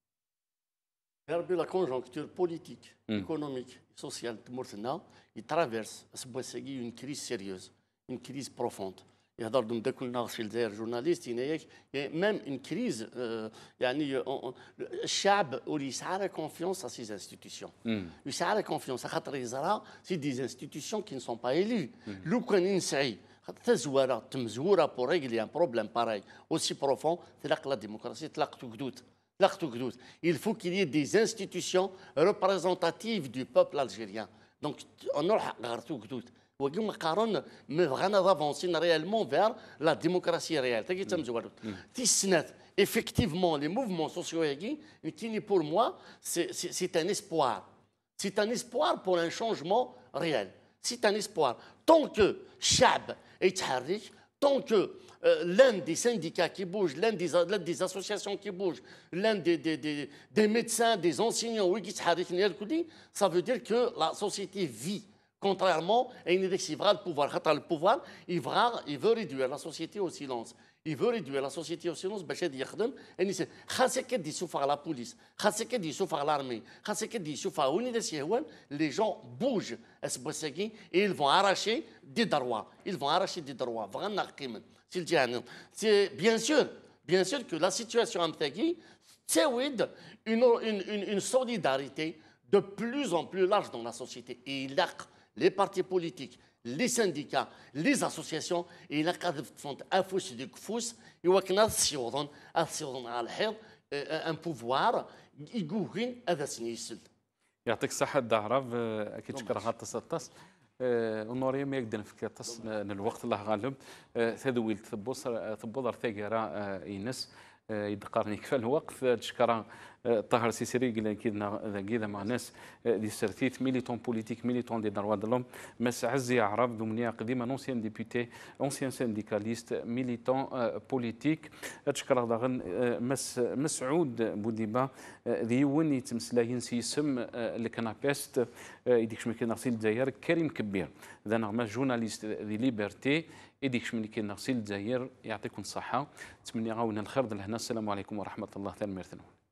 Speaker 6: la conjoncture politique, économique et sociale de Mourtena, il traverse une crise sérieuse, une crise profonde. Il y a des journalistes, il y a même une crise. يعني الشعب يسعى confiance à ces institutions. يسعى confiance خاطر يزرع c'est des institutions qui ne sont pas élues. لو كان ينسعي تزوره تمزوره pour régler un problème pareil aussi profond, تلاقي la démocratie تلاقي جدود. Il faut qu'il y ait des institutions représentatives du peuple algérien. Donc, on a le mais vraiment avancer réellement vers la démocratie réelle. Effectivement, les mouvements sociaux, pour moi, c'est un espoir. C'est un espoir pour un changement réel. C'est un espoir. Tant que Chab est harrik, tant que euh, l'un des syndicats qui bouge, l'un des, des associations qui bougent, l'un des, des, des, des médecins, des enseignants, ça veut dire que la société vit. Contrairement à une le pouvoir. Le pouvoir, il veut, il veut réduire la société au silence. Il veut réduire la société au silence. La police, l'armée, les gens bougent et ils vont arracher des droits. Ils vont arracher des droits. C'est bien sûr, bien sûr que la situation en Mthagui, c'est une, une, une solidarité de plus en plus large dans la société. Et il a les partis politiques, les syndicats, les associations, et il a un pouvoir يقوين هذا سنيسل.
Speaker 1: يعطيك الصحة الدعرف أكيد شكرا غطس التص ونوريا ما يقدر نفكر تص الوقت الله غالب ثذويل ثبوصر ثبوضر ثقرا إينس يدقرني كفى الوقت تشكرا طاهر سيسري قلنا كذا كذا مع ناس دي سرتيت ميليتون بوليتيك ميليتون دي دروا دلهم مس عزي عرب دومنيا قديما اونسيان ديبيتي اونسيان سانديكاليست ميليتون بوليتيك تشكرا داغن مس مسعود بوديبا ذي وني تمسلاين سيسم الكنابيست يديك شمكي نغسيل الجزائر كريم كبير ذا نغمه جورناليست ذي ليبرتي يديك شمكي نغسيل الجزائر يعطيكم الصحه تمني غاونا الخير لهنا السلام عليكم ورحمه الله تعالى.